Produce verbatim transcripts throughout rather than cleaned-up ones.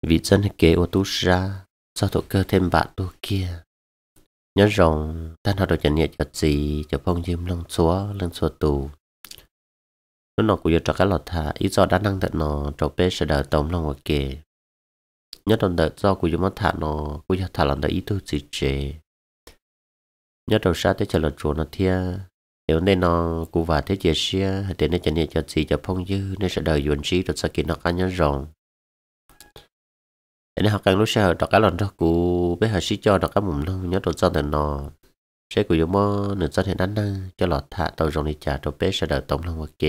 vì dân kế ô tú ra sao tổ cơ thêm bạn tu kia nhớ rằng ta nói được nhận nhẹ cho gì cho phong diêm lông xóa lên xóa tù nó nó cũng giờ cho cái lọt thả ý do đã năng tận nó cho bé sẽ đợi tổng lòng ở kề nhớ đồng đợi do cũng giờ mất thả nó cũng giờ thả lần đợi ý tư gì chế nhớ đầu sát tới chờ lọt chuột nó thia nếu nên nó cũng vào thế chia sẻ để nó nhận nhẹ cho gì cho phong dư nên sẽ đợi duyên trí được sự kiện nó cá nhớ rằng nên học càng lúc sau đọc cái lần đó cụ bé họ sĩ cho đọc cái mồm lông nhớ đồ cho nên nó sẽ cụ dùng mơ nửa cho thì đánh năng cho lọt thả tàu rồng đi trả cho bé sẽ đợi tổng lòng ok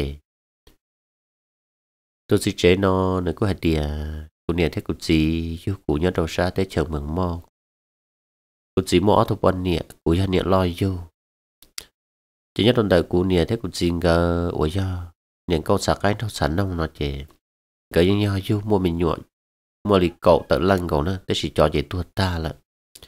tôi sĩ chế nó nửa có hạt địa cụ nhẹ thế cụ gì yêu cụ nhớ đồ xa tới chờ mừng mò cụ gì mò thuộc quan nhẹ cụ nhẹ nhẹ lo vô chỉ nhớ đồn đời cụ nhẹ thế cụ gì ngờ ủa do những câu sạc cái nó sẵn nông nó chè cái như nhau vô mua mình nhuận mua lì cậu tự lăng cậu nữa thế chỉ cho chị tua ta là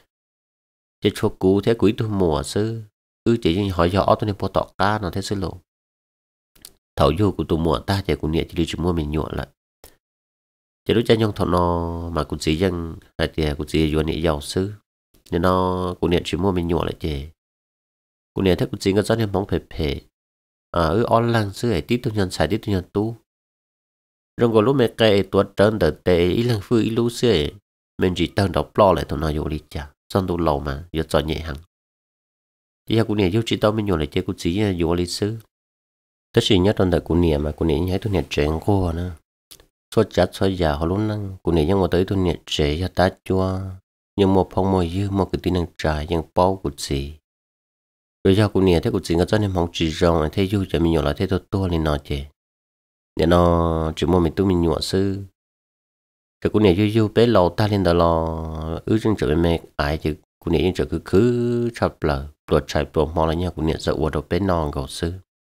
chị cho cú thế quý tu mùa sư ư chị như hỏi rõ tôi nên bỏ tọ cá nó thế sư lộ thầu vô của tu mùa ta chị cũng nhẹ chỉ đi chỉ mua mình nhuộn lại chị đối chân nhông thọ nó mà cũng chỉ dân hay thì cũng chỉ vô nhẹ giàu sư nên nó cũng nhẹ chỉ mua mình nhuộn lại chị cũng nhẹ thế cũng chỉ có rất nên bóng phê phê à ư on lăng sư ấy tiếp tục nhân xài tiếp tục nhân tu rồi có lúc mẹ kể tuột trơn đợt tệ ý lần phơi ý lú xế mình chỉ tận đọc lo lại tụi nó vô đi chả xong tụi lâu mà giờ cho nhẹ hẳn thì cũng nhẹ vô chỉ tao mình vô lại chơi cũng chỉ vô đi xứ tất nhiên nhất trong đời cũng nhẹ mà cũng nhẹ nhảy tụi nhẹ chuyện cô nữa số chặt số già họ luôn năng cũng nhẹ nhưng mà tới tụi nhẹ trẻ cho ta chua nhưng một phong mồi dư một cái tin năng trải nhưng bao cũng gì rồi giờ cũng nhẹ thế cũng chỉ có cho nên mong chỉ rong thế vô cho mình vô lại thế tôi tôi lên nói chơi để nó chỉ mua mình tu mình nhọ sư cái cô này yêu yêu bé lò ta lên đó lò ứ chân trở mẹ ai chứ cô này chân cứ cứ chập lờ đuổi chạy đuổi mò là nha cô này sợ qua đâu bé non gạo sư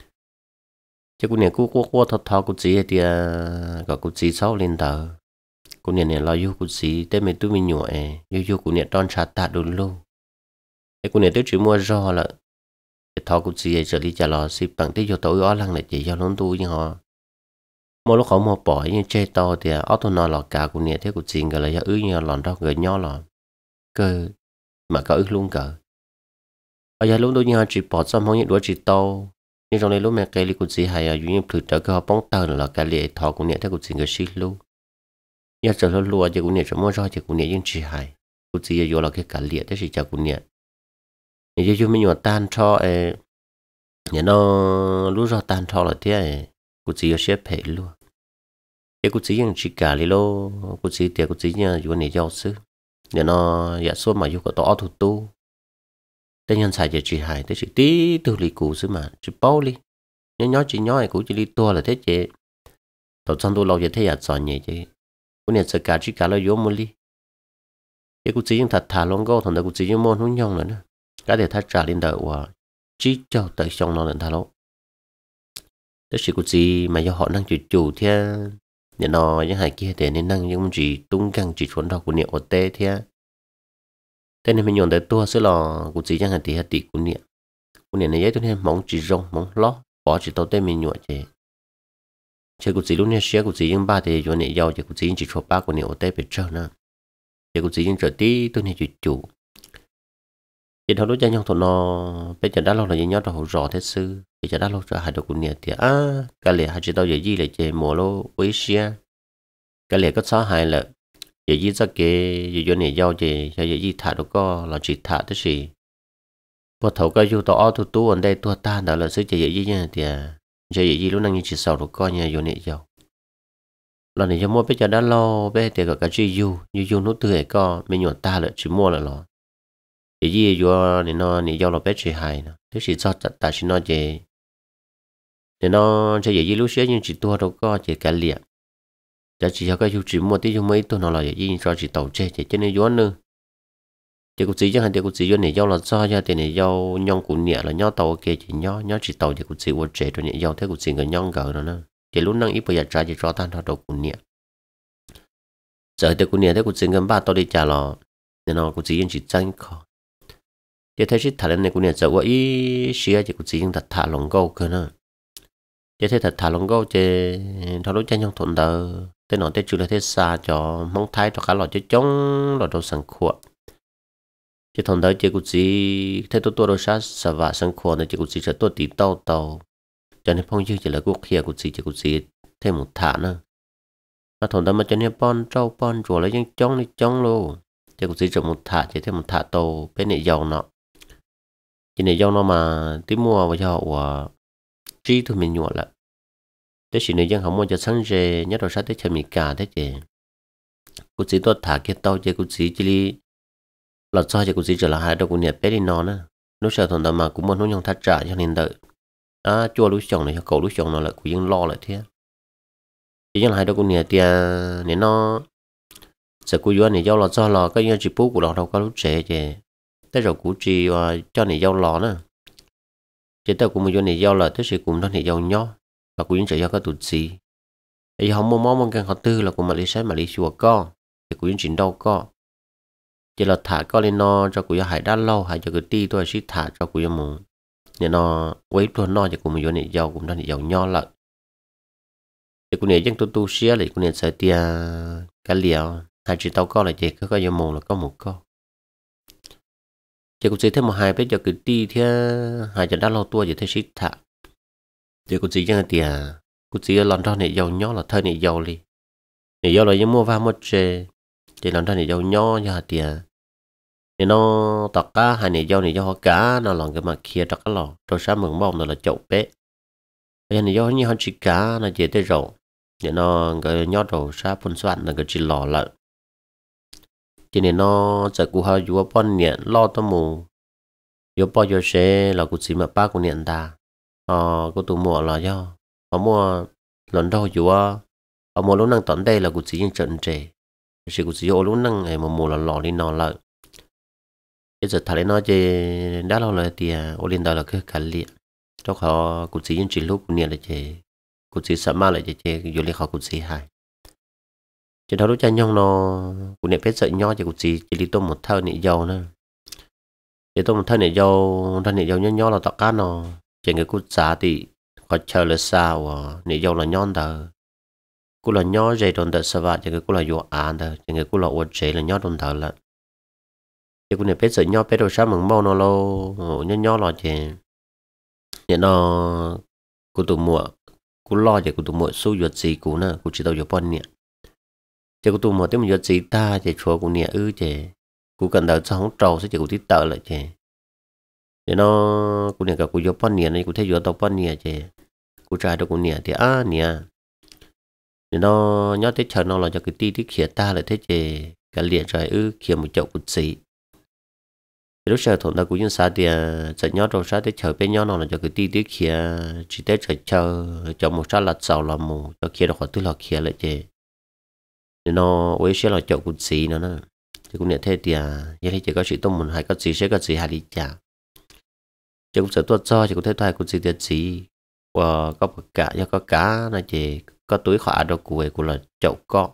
chứ cô này cô qua qua thọ thọ cô chỉ thì gọi cô chỉ sau lên đó cô này này lo yêu cô chỉ để mình tu mình nhọ yêu yêu cô này đón chặt ta đủ luôn cái cô này tới chỉ mua rau là cái thọ cô chỉ trở đi trả lò xí bằng tí vô tối ó lăng lại chỉ cho nó tu như họ mỗi lúc họ mua bỏ như chơi to thì ở tôi nói là cả của nhà thế của chuyện gọi là do ứ như lòn đó người nhỏ lòn cơ mà có ứ luôn cỡ ở giờ lúc đó như chỉ bỏ xong không những đuổi chỉ to nhưng trong này lúc mẹ cây li của chị hay ở những thứ trở cơ bóng tờ là cái lệ thọ của nhà thế của chuyện người xí luôn giờ trở lên lúa chỉ của nhà chỉ mua rau chỉ của nhà những chị hay của chị giờ là cái cả lệ thế chỉ cho của nhà nhà giờ mình nhọ tan cho ê nhà nó lúc rau tan cho là thế cô chỉ sẽ phải luôn, cái cô chỉ những chỉ cả lý lô, cô chỉ tiền cô chỉ nhàอยู่ในgiáo sư, để nó giả số màอยู่có tổ thủ tu,แต่nhân sai chỉ hay,แต่chỉ tí từ lý cũ xứ mà chỉ bao lý, nhớ nhớ chỉ nhớ cũng chỉ lý tua là thế chứ, tổ chân tu lâu giờ thế giả chọn nhỉ chứ, cô này sẽ cả chỉ cả là yếu một lý, cái cô chỉ những thật thà long câu thằng đó cô chỉ những môn không nhông nữa, cái để thắt trả lên đầu và chỉ cho tới xong nó lên thà lâu. Tất sự của gì mà do họ năng chủ chủ thế để nó những hai kia để nên năng những gì tung căng chỉ chuẩn đầu của niệm ở tê thế thế nên mình nhổn tới tua sẽ là của gì chẳng hạn thì hạt tỷ của niệm của niệm này tôi nên mong chỉ rong mong lót bỏ chỉ tao tên mình nhổn chứ chứ của gì lúc này sẽ của gì những ba thì cho niệm giàu chứ của gì chỉ cho ba của niệm ở tê bị trơn nữa chứ của gì những trở tí tôi nên chủ chủ thì thôi lúc cha nhau thôi nó bây giờ đã lâu là gì nhớ đâu rõ thế sư bây giờ đã lâu rồi hai đứa cũng nhớ thì à cái lẽ hai chị tao giờ gì lại chơi mùa lô với xia cái lẽ có sáu hai là giờ gì ra cái giờ giờ này giao chơi giờ gì thả đâu có là chỉ thả thế gì qua thầu cái du tao thu tu ở đây tua ta đó là sự chơi giờ gì nha thì giờ giờ gì lúc năng như chỉ sau đâu có nha giờ này giao lần này giờ mua bây giờ đã lâu bây giờ cái gì du như du nó tươi có mình nhổ ta là chỉ mua là lo cái gì vô thì nó thì do là bé chỉ hay nè thế chỉ cho ta chỉ nói về thì nó cho gì lúc xưa nhưng chỉ tua đâu có chỉ cả liền cho chỉ cho cái chú chỉ mua tí cho mấy tôi nó là gì cho chỉ tàu chơi chỉ cho nên vô nữa thì cũng chỉ cho hai thì cũng chỉ vô này do là do cho thì này do nhông của nhẹ là nhó tàu kia chỉ nhó nhó chỉ tàu thì cũng chỉ vô trẻ rồi nhẹ do thế cũng chỉ người nhông gờ rồi nữa thì lúc năng ít bây giờ trả chỉ cho tan thọ đầu của nhẹ giờ thì của nhẹ thế cũng chỉ gần ba tàu đi trả lò thì nó cũng chỉ chỉ tranh khó thì thấy chỉ thả lên này cũng nhận dấu ý xía chỉ cũng chỉ những thật thả lồng câu cơ nữa thì thấy thật thả lồng câu thì thằng đối chân trong thuận đời tên nó tên chú là thế xa cho mong thái cho khá là cho chống là đồ sẵn khuẩn chỉ thằng đó chỉ cũng chỉ thế tôi tôi đâu sát sợ vạ sẵn khuẩn này chỉ cũng chỉ cho tôi tí tàu tàu cho nên phong chưa chỉ là quốc kia cũng chỉ chỉ cũng chỉ thêm một thả nữa nó thằng đó mà cho nên bon trâu bon rùa lấy những chống đi chống luôn chỉ cũng chỉ cho một thả chỉ thêm một thả tàu bên này dầu nó chỉ này dầu nó mà tí mua vào cho họ trí thôi mình nhọ lại thế chỉ này dân không muốn cho sáng về nhớ đầu sát tới chơi mì cả thế chứ cũng chỉ tôi thả cái tàu chứ cũng chỉ chỉ đi lọt cho chứ cũng chỉ trở lại hai đầu cũng nhẹ bé đi nó nữa lúc sau thằng đó mà cũng muốn nó nhung thắt trả cho nên đợi à chua lúc chồng này cậu lúc chồng nó lại cũng dân lo lại thế chỉ dân hai đầu cũng nhẹ tiền nên nó sẽ cũng vô này giao lọt cho lò cái như chỉ bút của nó đâu có lúc trẻ chứ tới rồi cũng chỉ cho này giao lò nữa chỉ tao cũng muốn vô này giao là tới sự cùng nó này giao nhỏ và cũng chỉ cho cái tụt gì thì không mua món món cần họ tư là cũng mà lý sai mà lý chùa co thì cũng chỉ đâu co chỉ là thả co lên nó cho cũng hải đa lâu hay cho cái ti tôi chỉ thả cho cũng muốn nên nó quấy luôn nó thì cũng muốn vô này giao cũng nó này giao nhỏ lại thì cũng này dân tu tu xía lại cũng này sẽ tia cái liều hai chỉ tao co là chỉ có cái mồm là có một co chỉ cũng chỉ thêm một hai bé cho cái ti thì hai cho đa lâu tua chỉ thấy chỉ thả chỉ cũng chỉ cho tiền cũng chỉ lần đó này giàu nhỏ là thôi này giàu đi này giàu là những mua vào một chế chỉ lần đó này giàu nhỏ cho tiền thì nó tất cả hai này giàu này giàu cá nó làm cái mà kia tất cả lò rồi sáng mừng mong là chậu bé bây này giàu như họ chỉ cá là chỉ tới rồi thì nó cái nhỏ rồi sáng phun xoắn là cái chỉ lò lại cho nên nó sẽ cụ hơi vừa bao nhiêu lo tao mù vừa bao nhiêu xe là cụ chỉ mà ba cụ niệm ta ờ cụ tụ mua là do họ mua lần đầu vừa họ mua lúc năng tận đây là cụ chỉ những trận trẻ chỉ cụ chỉ ô lúc năng ngày mà mua là lò đi nọ lại bây giờ thằng nó chơi đã lâu rồi thì ô lên đó là cứ cắt liệt cho họ cụ chỉ những chuyện lúc cụ niệm là chơi cụ chỉ sợ ma lại chơi chơi vừa lên họ cụ chỉ hay chỉ đó lúc cha nhông nó cũng nẹp hết sợi nho chỉ cũng chỉ chỉ đi tôm một thau nị dầu nữa chỉ tôm một thau nị dầu thau nị dầu nho nho là tọt cá nó chỉ người cút xả thì có chờ là sao nị dầu là nhon tờ cú là nho dây đồn tờ sao vậy chỉ người cú là vô án tờ chỉ người cú là uất dây là nho đồn tờ là chỉ cũng nẹp hết sợi nho hết đồ sao mừng mau nó lâu nho nho là chỉ nhận nó cú tụ mùa cú lo chỉ cú tụ mùa số ruột gì cú nữa cú chỉ tao vô bao nhiêu chỉ có tụi mà tiếng mình chỉ ta chỉ chúa cũng nhẹ ư chỉ cũng cần đợi xong trâu sẽ chỉ có tí tờ lại chỉ để nó cũng nhẹ cả cũng vô bao nhiêu này cũng thấy vô tao bao nhiêu chỉ cũng trai đâu cũng nhẹ thì à nhẹ để nó nhớ tới chờ nó là cho cái tí tí khía ta lại thế chỉ cả liền trời ư khía một chậu cũng xì lúc sau thằng ta cũng như sao thì chạy nhớ đâu sao tới chờ bên nhớ nó là cho cái tí tí khía chỉ tới chờ chờ cho một sao là sầu là mù cho khía được khỏi tư là khía lại chỉ nó với sẽ là chậu cụt xì nữa nè thì cũng nhận thế thì à vậy chỉ có sự tôm mình hay có gì sẽ có gì hay đi chả chỉ cũng sẽ tuột cho chỉ có thể thay cụt xì tiền xì và có bậc cả do có cá là chỉ có túi khỏa đồ của của là chậu co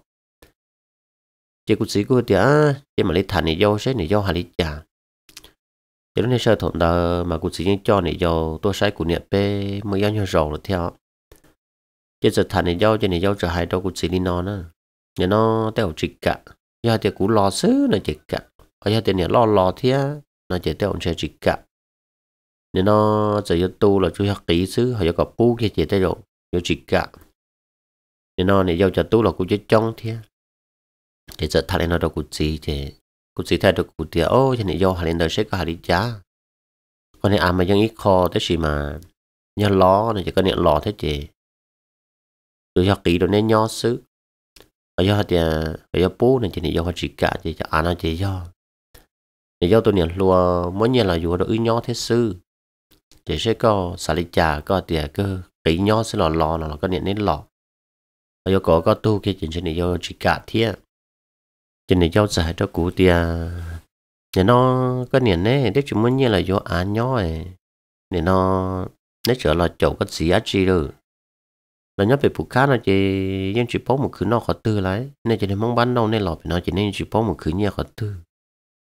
chỉ cụt xì của thì à chỉ mà lấy thằng này dâu sẽ này dâu hay đi chả chỉ lúc này sơ thuận đó mà cụt xì những cho này dâu tôi sai của nhận pe mới giao nhau rồi là theo chỉ giờ thằng này dâu cho này dâu trở hai đâu cụt xì đi nó nữa nhà nó theo chỉ cả nhà thì cũng lo xứ nó chỉ cả ở nhà thì nhà lo lo thế nó chỉ theo sẽ chỉ cả nhà nó chỉ cho tu là chú học kỹ xứ họ có pu kia chỉ tới rồi cho chỉ cả nhà nó này giao cho tu là cũng cho trong thế thì giờ thay nó đâu cũng gì thì cũng gì thay được cũng thì ô cho này giao hay là sẽ có hay đi giá còn này à mà dân ít kho thế gì mà nhà lo này chỉ có nhà lo thế chị chú học kỹ rồi nên nho xứ ở do thì ở do bố này chỉ là do chỉ cả chỉ cho anh nó chỉ do để do tôi nhận lúa mỗi nhà là dù được nhỏ thế sư chỉ sẽ có xả lý trà có tiền cơ kỹ nhỏ sẽ lò lò là có nhận đến lò ở do có có tu kia chỉ là do chỉ cả thế chỉ là do giải cho cụ tiền để nó có nhận này để chúng muốn như là do anh nhỏ này để nó nếu trở lại chỗ có gì á chi được là nhớ về phụ cá nó chỉ những chỉ bố một khứ nó khó tư lấy nên chỉ nên mong bán đâu nên lò nó chỉ nên chỉ bố một khứ nhiều khó tư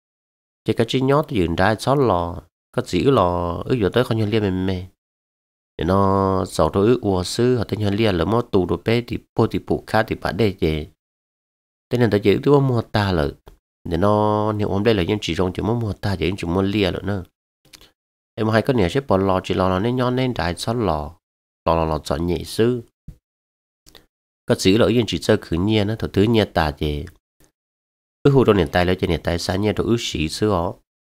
chỉ cái chỉ nhớ từ dựng ra xót lò có gì lò ứ giờ tới không nhận liên mềm mềm để nó sau đó ước ua sư họ tên nhân lia là mót tù đồ bé thì po thì phụ khá thì bạn đây chứ tên này ta chỉ ước mua ta là để nó nếu hôm đây là những chỉ trong chỉ muốn mua ta chỉ chỉ muốn lia rồi nữa em hai cái này sẽ bỏ lò chỉ lò nó nên nhon nên đại xót lò lò lò lò chọn nhẹ sư có chỉ là những chỉ chơi khử nhiên nó thật thứ nhiên ta chứ ước hồ trong nền tài lấy cho nền tài sáng nhiên rồi ước sĩ sư ó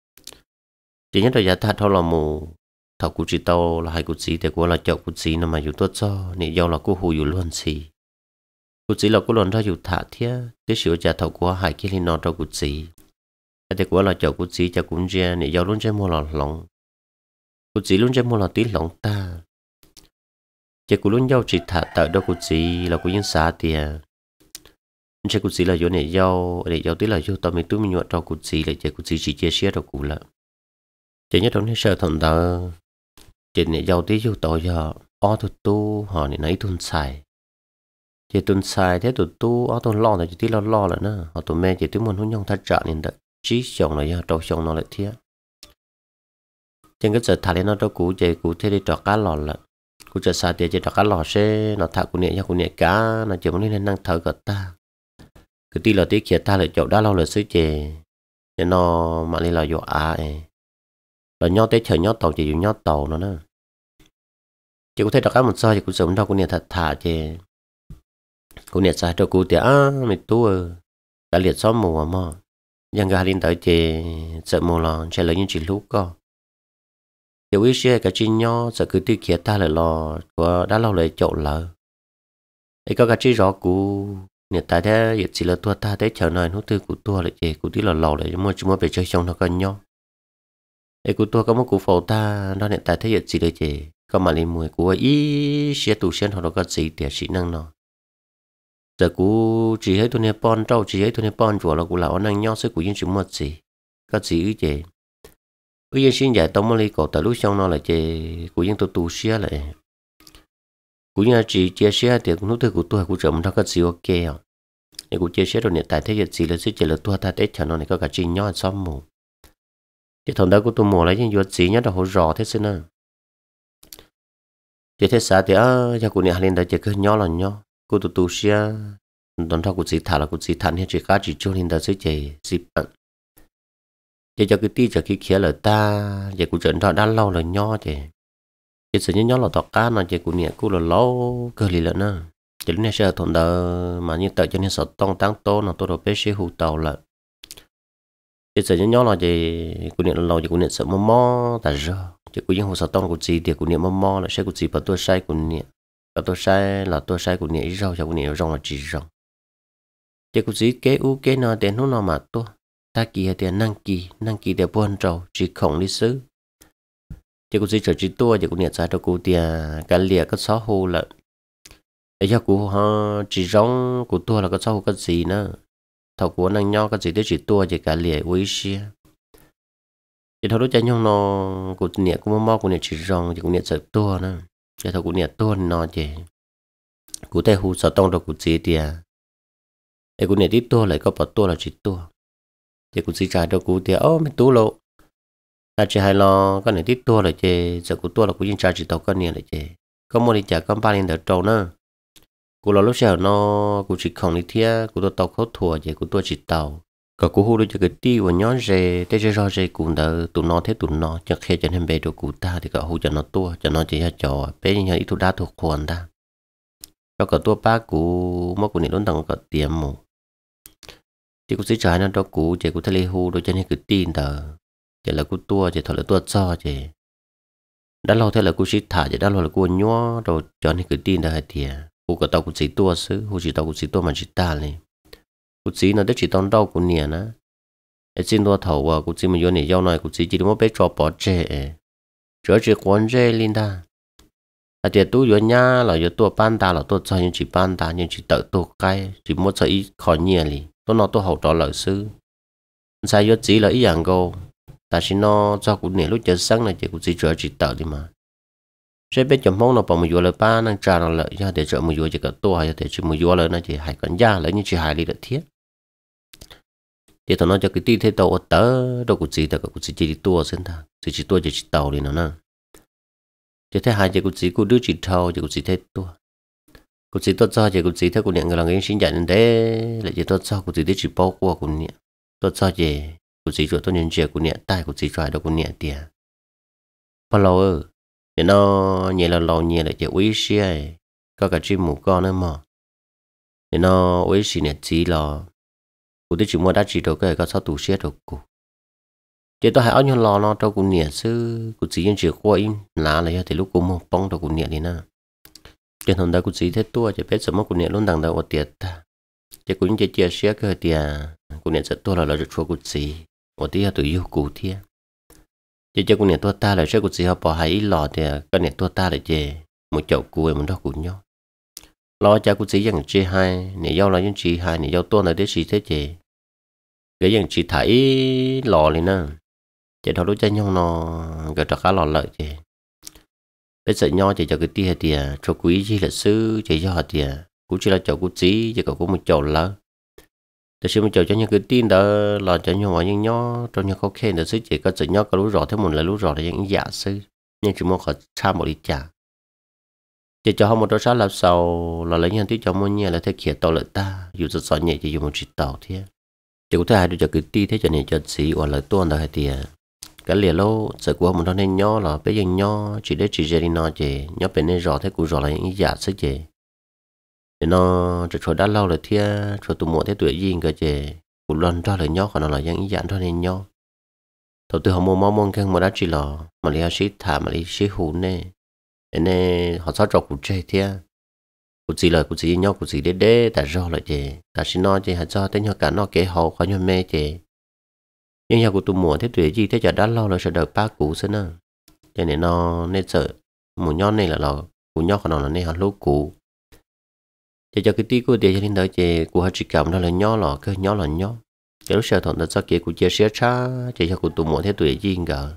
chỉ nhất là giá thật thôi là mù thầu cụ chỉ tàu là hai cụ chỉ thì của là chậu cụ chỉ nó màอยู่ตัวจ่อนี่ยาวlà cụ hồอยู่luôn xì cụ chỉ là cụ luôn raอยู่thả thía để sửa trả thầu của hai cái linh nó cho cụ chỉ thì của là chậu cụ chỉ cho cũng raนี่ยาวluôn chơi mua lò lỏng cụ chỉ luôn chơi mua lò tí lỏng ta chỉ cụ luôn yao chỉ thả tại đó cụ chỉ là cụ yên xả tiền chỉ cụ chỉ là vô này yao này yao tí là vô tao mình túi mình nhọt cho cụ chỉ là chỉ cụ chỉ chỉ chia sẻ cho cụ là chỉ nhất trong những sự thằng đó chỉ này giàu tí vô tội giờ ó tụt tu họ này nấy tuần xài chỉ tuần xài thế tụt tu ó tuần lo là chỉ tí lo lo là nữa họ tụi mẹ chỉ tí muốn hôn nhau thắt trả nên đó trí chồng là giờ trâu chồng nó lại thế trên cái giờ thà lên nó đâu cũ chỉ cũ thế đi trọ cá lò là cũ giờ xài tiền chỉ trọ cá lò xe nó thà cũ nhẹ cũ nhẹ cá nó chỉ muốn lên năng thở gật ta cái tí là tí kia ta lại chậu đá lâu là xứ chè để nó mà lên là vô à ấy là nhau tới chờ nhau tàu chỉ dùng nhau tàu nó nữa chỉ có thể đọc cái một sao thì cũng sống đâu cũng niệm thật thà chứ cũng niệm sai cho cô thì à mình tu đã liệt xóm mùa mà nhưng gà lên tới thì sợ mùa là sẽ lấy những chuyện lúc co hiểu ý xe cái chi nhau sợ cứ tiêu kia ta lại lo của đã lâu lại chậu lợ ấy có cái chi rõ cũ niệm tại thế chỉ là tua ta tới chờ nơi nó tư của tua lại chứ của tí là lò lại mua chúng mua về chơi xong nó cần nhau ấy của tôi có một cụ phẫu ta đó hiện tại thấy hiện gì đấy chứ có mà lên mùi của ý xe tủ sen họ đâu có gì để sĩ năng nó giờ cụ chỉ thấy tôi nè pon trâu chỉ thấy tôi nè pon chùa là cụ lão năng nhau sẽ cụ yên chúng một gì có gì ý chứ bây giờ xin giải tông mà đi cổ tại lúc xong nó là chứ cụ yên tôi tủ xe lại cụ yên chỉ chia sẻ thì lúc thứ của tôi cụ chậm nó có gì ok à để cụ chia sẻ rồi hiện tại thấy hiện gì là sẽ chỉ là tôi ta tết cho nó này có cả chi nhau xóm mù thì thằng đó của tôi mua lấy những vật gì nhá đó hỗ trợ thế xin à chỉ thế sao thì à cho cô này lên đây chỉ cứ nhỏ là nhỏ cô tụt tụt xia đón thao cô chỉ thả là cô chỉ thả hết chỉ cá chỉ cho lên đây sẽ chỉ xịt bận chỉ cho cái tí cho cái kia là ta chỉ cô trận thao đã lâu là nhỏ chứ cái sự nhỏ là tọt cá nó chỉ cô này cô là lâu cơ lì lợn nữa chỉ lúc này sẽ thằng đó mà như tự cho nên sợ tông tăng tô nó tôi đâu biết sẽ hụt tàu là bây giờ nhớ là gì cụ niệm lâu thì cụ niệm sợ mò mò ta giờ chỉ cụ những hồ sơ tông cụ gì thì cụ niệm mò mò là sẽ cụ gì bảo tôi sai cụ niệm bảo tôi sai là tôi sai cụ niệm rau cho cụ niệm rau là chỉ rau chỉ cụ gì kế u kế nào tiền nó nào mà tôi ta kia tiền năng kỳ năng kỳ để buôn rau chỉ không lý sứ chỉ cụ gì chờ chỉ tôi chỉ cụ niệm sai cho cụ tiền cái lìa cái sáu hồ là để cho cụ họ chỉ rau cụ tôi là cái sáu hồ cái gì nữa thầu của năng nhau cái gì đấy chỉ tua chỉ cả lìa uy xia thì thầu đối với nhau nó của nhẹ của mò của nhẹ chỉ rong chỉ của nhẹ sợ tua nữa thì thầu của nhẹ tua nó chỉ của tây hu sợ tông đâu của gì thì để của nhẹ đi tua lại có bảo tua là chỉ tua thì của gì trái đâu của thì ô mình tu lộ là chỉ hay lo cái này đi tua là chỉ sợ của tua là của những trái chỉ tàu cái nhẹ là chỉ có một đi trả con ba lên đợt trâu nữa cụ là lúc sau nó cụ chỉ không đi thia cụ tôi tàu khó thua vậy cụ tôi chỉ tàu còn cụ hú được cho cái ti và nhón rề thế cho rề cụ đỡ tụi nó thế tụi nó cho khi cho nên bé đồ cụ ta thì cậu hú cho nó tua cho nó chỉ cho trò bé như ít thu đá thuộc khoản ta cho cậu tua ba cụ mất cụ này lớn tầng cậu tiệm một thì cụ sẽ trái nó đó cụ chỉ cụ thấy lê hú được cho nên cái tin tờ chỉ là cụ tua chỉ thôi là tua cho chỉ đã lâu thế là cụ sẽ thả chỉ đã lâu là cụ nhó rồi cho nên cái tin tờ thì cụ có tàu cụ chỉ tua xứ cụ chỉ tàu cụ chỉ tua mà chỉ ta lên cụ chỉ nó chỉ tao đâu cụ nè nó để xin tua thầu và cụ chỉ mình vô này giao này cụ chỉ chỉ muốn bé cho bỏ trẻ chở chỉ quấn trẻ lên ta à thì tôi vô nhà là vô tua ban ta là tôi cho những chỉ ban ta những chỉ tự tôi cái chỉ muốn cho ý khỏi nhẹ li tôi nói tôi hậu trò lợi sư sai vô chỉ là ý dạng cô ta chỉ nó cho cụ nè lúc chờ sáng này chỉ cụ chỉ chở chỉ tự đi mà sẽ biết chấm mong nó bằng một giờ ba năng trà nó lợi cho để chở một giờ chỉ có tua hay để chỉ một giờ lợi nó chỉ hai con da lợi như chỉ hai đi được thiết thì tao nói cho cái tí thế tàu tớ đâu có gì tao có chỉ chỉ tua xem ta chỉ chỉ tua chỉ chỉ tàu đi nó nè chỉ thấy hai chỉ cũng chỉ cũng đứa chỉ thâu chỉ cũng chỉ thấy tua cũng chỉ tốt cho chỉ cũng chỉ thấy cũng nhận người làm cái sinh nhật nên thế lại chỉ tốt cho cũng chỉ thấy chỉ bao qua cũng nhận tốt cho chỉ cũng chỉ cho tôi nhận chuyện cũng nhận tai cũng chỉ cho đâu cũng nhận tiền bao lâu ơ thì nó nhẹ là lâu nhẹ là chỉ uống xíu có cả chim mù con nữa mà thì nó uống xíu này chỉ là cũng thấy chỉ mua đã chỉ đâu cái có sao tủ xíu đâu cũng chỉ tôi hay ở nhau lò nó đâu cũng nhẹ chứ cũng chỉ những chuyện qua in là là thì lúc cũng một bông đâu cũng nhẹ đi nè trên thằng đó cũng chỉ thế tua chỉ biết sớm cũng nhẹ luôn đằng đầu ở tiệt ta chỉ cũng chỉ chia sẻ cái tiệt cũng nhẹ rất tua là là chua cũng chỉ ở tiệt tự yêu cụ thiệt chỉ cho cũng nhẹ tua ta là sẽ cũng chỉ họ bỏ hai ít lò thì cái nhẹ tua ta là chỉ một chậu cùi một đó cũng nhau lo cha cũng chỉ dành chỉ hai nhẹ giao là những chỉ hai nhẹ giao tua là để chỉ thế chỉ cái dành chỉ thấy lò này nè chỉ thâu lúc chơi nhau nó cái trò cá lò lợi chứ bây giờ nhau chỉ cho cái tia thì cho quý gì là sư chỉ cho họ thì cũng chỉ là cho cũng chỉ chỉ có cũng một chậu lớn thì khi một chậu cho những cái tin đó là cho nhau mà những nhau trong những khó khăn là sư chỉ có chữ nhau có lú rõ thêm một là lú rõ là những giả sư nhưng chỉ muốn họ cha một đi trả chỉ cho họ một đôi sáng làm sao là lấy những tí cho mỗi nhà là thế kia tàu lợi ta dù rất sợ nhẹ chỉ dùng một chiếc tàu thế chỉ có thể hai đứa cho cái ti thế cho nên cho chỉ hoặc là tuần đó hay thì cái liền lâu giờ của mình nó nên nhỏ là bây giờ nhỏ chỉ để chỉ đi nó chỉ nhỏ bên này rõ thế cũng rõ là những giả sức chỉ thì nó chỉ cho đã lâu rồi thì cho tụi mua thế tuổi gì cái chỉ cũng lần ra là nhỏ còn nó là những giả thôi nên nhỏ đầu tư họ mua món món khen mà đã chỉ là mà lấy xí thả mà lấy xí hũ nè nên họ sao trọc cũng chơi thế cũng chỉ là cũng chỉ nhỏ cũng chỉ để để tại rõ là chỉ tại xin nó chỉ hay cho tới nhỏ cả nó kế hậu khỏi nhỏ mê chỉ nhưng nhà của tụi mùa thế tuổi gì thế giờ đã lâu rồi sẽ đợi ba cũ xí nữa cho nên nó nên sợ một nhon này là lò của nhon còn là nên họ lú cũ cho cho cái tí của tiền cho nên đợi chị của họ chỉ cảm đó là nhon lò cái nhon là nhon cái lúc sau thằng nó cho kia của chia sẻ cha chỉ cho của tụi mùa thế tuổi gì cả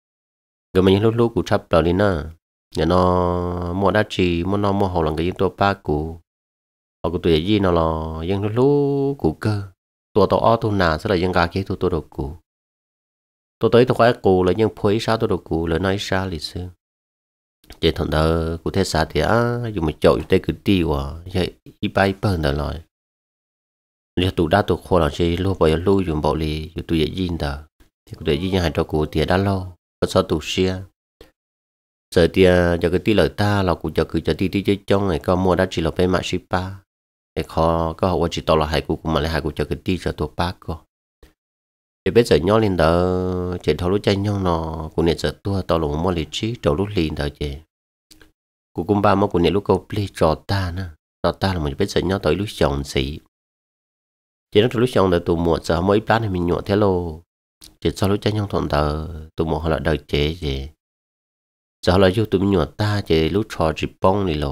rồi mình lúc lúc của chấp đầu đi nè nhà nó mua đá trì mua nó mua hồ là cái nhữngตัวba cũ họ của tuổi gì nó là những lúc lúc của cơตัวตัวอ้อตัวหนาสลายยังกาเกี่ยวตัวดกูตัวตัวตัวไอ้กูเลยยังพูดซาตัวดกูเลยน้อยซาลิซึเจตอนเดอกูเทศาที่อ่ะอยู่มาเจาะอยู่ใต้คือตีว่ะใช่อีไปเปิ้ลตลอดเรียกตัวด้าตัวคนเราใช้ลูกไปลูกอยู่บ่อลีอยู่ตัวใหญ่ยินเดอที่กูได้ยินยังให้ตัวกูเตียด้านโลก็ซอตัวเชียเจอเตียจะคือตีเลยตาเรากูจะคือจะตีตีเจ้าไงก็มัวด้าจีเราไปมาชิปาไอ้คอก็ว่าจีตอละหายกูกูมาเลยหายกูจะกึศตีจะตัวปากก็เดี๋ยวไปเจอย้อนลินเดอเจอทะลุใจย้อนนอกูเนี่ยเจอตัวตอลงมอลิชีตอลุลินเดอเจกูกุมบ้ามากูเนี่ยลูกกูปลีจอตานะจอตาlà mìnhไปเจอย้อนต่อยลูกชงสีเจnóลูกชงเดอตัวหมวดจะไม่ปลาให้mình nhọ thế lôเจchoลูกใจย้อนทนเดอตัวหมวดเขาละเดอเจเจจะเขาละอยู่ตัวmình nhọ taเจลูกชอจีป้องนี่โล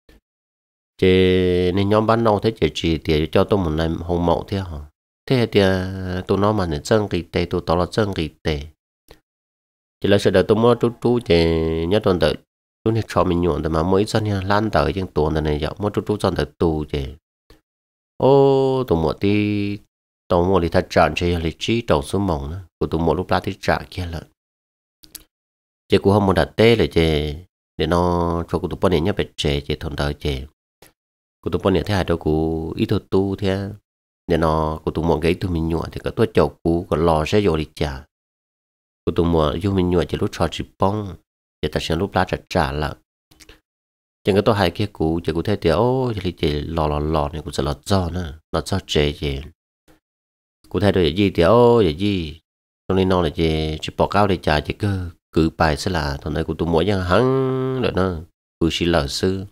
chị nên nhóm bán nâu thế chị chỉ thì cho tôi một ngày hồng mậu thế hả thế thì tôi nói mà nên chân kỳ tệ tôi tỏ là chân kỳ tệ chỉ là sẽ đợi tôi mua chút chút chị nhớ tuần đợi lúc này cho mình nhuận mà mới dân nha lan tới những tuần này dạo mua chút chút dân đợi tù chị ô tôi mua thì tôi mua thì thật chọn chị là chỉ đầu xuống mỏng nữa của tôi mua lúc lá thì trả kia lợn chị cũng không muốn đặt tê là chị để nó cho tôi bọn này nhớ về chị chị thuận đợi chị của tụi bọn này thế hai đâu của ít thôi tu thế nên nó của tụi mọi cái tụi mình nhọ thì có tôi chậu cũ còn lò sẽ vô đi trả của tụi mọi vô mình nhọ chỉ lúc trò chỉ bông để ta sẽ lúc lá trả trả lại chẳng có tôi hai kia cũ chỉ có thể thì ô chỉ chỉ lò lò lò này cũng sẽ lò do nữa lò do chế gì cụ thể được gì thì ô vậy gì cho nên nó là chỉ chỉ bỏ cao để trả chỉ cơ cứ bài sẽ là thằng này của tụi mọi yang hắn rồi nó cứ chỉ lờ sư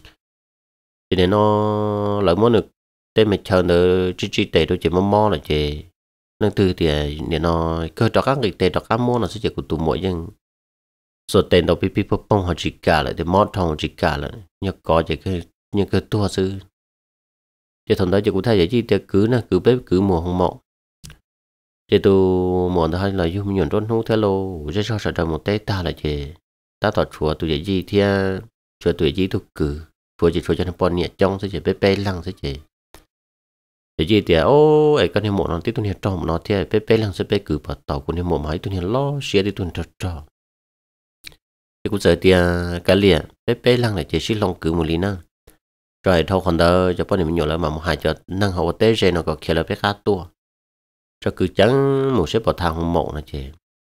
cho nên nó lại muốn được tên mình chờ nữa chỉ chỉ tệ đôi chỉ mò mò là chỉ nên từ thì để nó cơ cho các người tệ cho các món nó sẽ chỉ của tụi mỗi dân số tiền đầu pi pi bông họ chỉ cả lại thì mót thòng chỉ cả lại nhớ có chỉ cái như cái tua sư chỉ thằng đó chỉ cũng thay vậy chỉ để cứ nè cứ bếp cứ mùa không mọ chỉ tụ mùa đó hay là dùng nhuận rốt hú thế lô chỉ cho sợ rằng một tết ta là chỉ ta tọt chùa tụi vậy gì thì chùa tụi gì tụi cứ chùa chỉ chùa cho nó bọn nhẹ trong sẽ chỉ bếp bê lăng sẽ chỉ để gì thì ô ấy con em một nó tí tụi nhẹ trong nó thì bếp bê lăng sẽ bê cứ vào tàu của em một máy tụi nhẹ lo xe đi tụi trật trò thì cũng giờ tia cái liền bé bé lăng này chỉ xí long cử một lý nữa rồi thâu còn đỡ cho bọn mình nhớ là mà một hai cho năng hậu tế rồi nó có kia là bé khá tua cho cứ chẳng một số bảo thang không mộng là chứ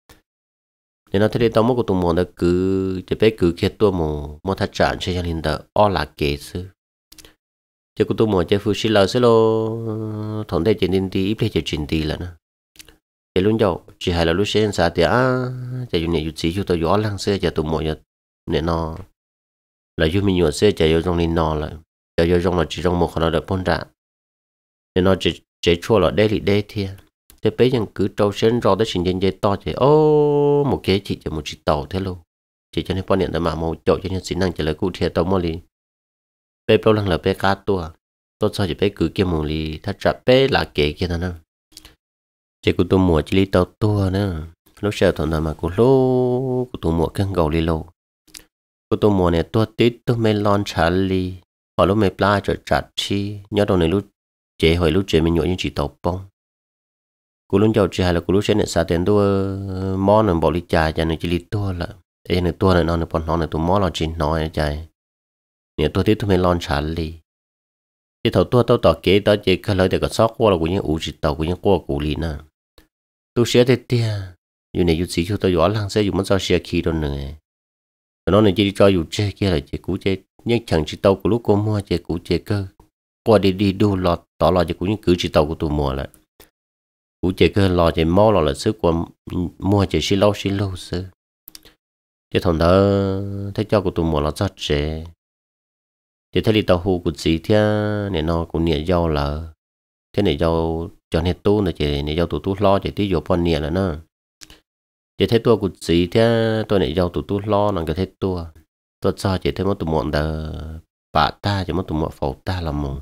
thì nó thấy tao mất của tụi mình đó cứ chỉ bé cứ kia tua một một thắt chặt cho gia đình đó o là kế sư chứ của tụi mình chỉ phụ xí lờ xí lô thằng đây chỉ nên đi ít lấy chỉ chuyện đi là nó chỉ luôn dầu chỉ hay là lúc sáng sao thì à chỉ dùng này dùng chỉ cho tôi gió lăng xe cho tụi mình nên nó là dùng mình nhựa xe chỉ dùng trong nên nó là chỉ dùng trong là chỉ trong một khả năng được bón ra nên nó chỉ chỉ chua là đây thì đây thiệt thế bây giờ cứ trâu sen rau tới sinh viên dây to thì ô một cái chỉ cho một chiếc tàu thế luôn chỉ cho nên quan niệm là mà một chỗ cho nên xin năng chỉ là cụ thể tàu mua li bây bao lần là bây cá tua tôi cho chỉ bây cứ kia một li thắt chặt bây là kể kia thôi nè chỉ cụ tụ mùa chỉ li tàu tua nữa lúc sau thằng nào mà cụ lô cụ tụ mùa căng gầu li lâu cụ tụ mùa này tua tít tôi mới lon trả li họ lúc mới pla trở chặt chi nhớ đâu này lúc chế hồi lúc chế mình nhổ những chỉ tàu bông cú luôn giàu chỉ hay là cú lúc sẽ nhận sao tiền đua món nó bỏ đi chài cho nên chỉ đi tua là ấy này tua này nó nó còn nó này tụi món là chỉ nói chài nếu tôi thấy tụi mình lon trả li thì thầu tua tao tỏ kế đó chỉ cái lời để có sót qua là cũng như ủ chỉ tàu cũng như qua cú li nè tôi sẽ thế tia như này như gì cho tôi giỏi lăng sẽ dùng món sao xe khí đó nữa nó này chỉ cho dù chơi kia là chỉ cú chơi nhưng chẳng chỉ tàu của lúc cô mua chỉ cú chơi cơ qua đi đi đu lọt tỏ lọt chỉ cú như cứ chỉ tàu của tụi mua lại cú chơi cơ lò chơi máu lò là sức của mua chơi xí lâu xí lâu xứ chơi thằng đó thấy cho của tụi mua là rất dễ chơi thấy đi tàu hù của gì thế này nó cũng nhẹ dâu là thế này dâu cho nên tu này chơi này dâu tụi tu lo chơi tí dụ bọn nhẹ là nó chơi thấy tua của gì thế tôi này dâu tụi tu lo nó cái thấy tua tôi cho chơi thấy một tụi mua đó bà ta chơi một tụi mua phẩu ta là một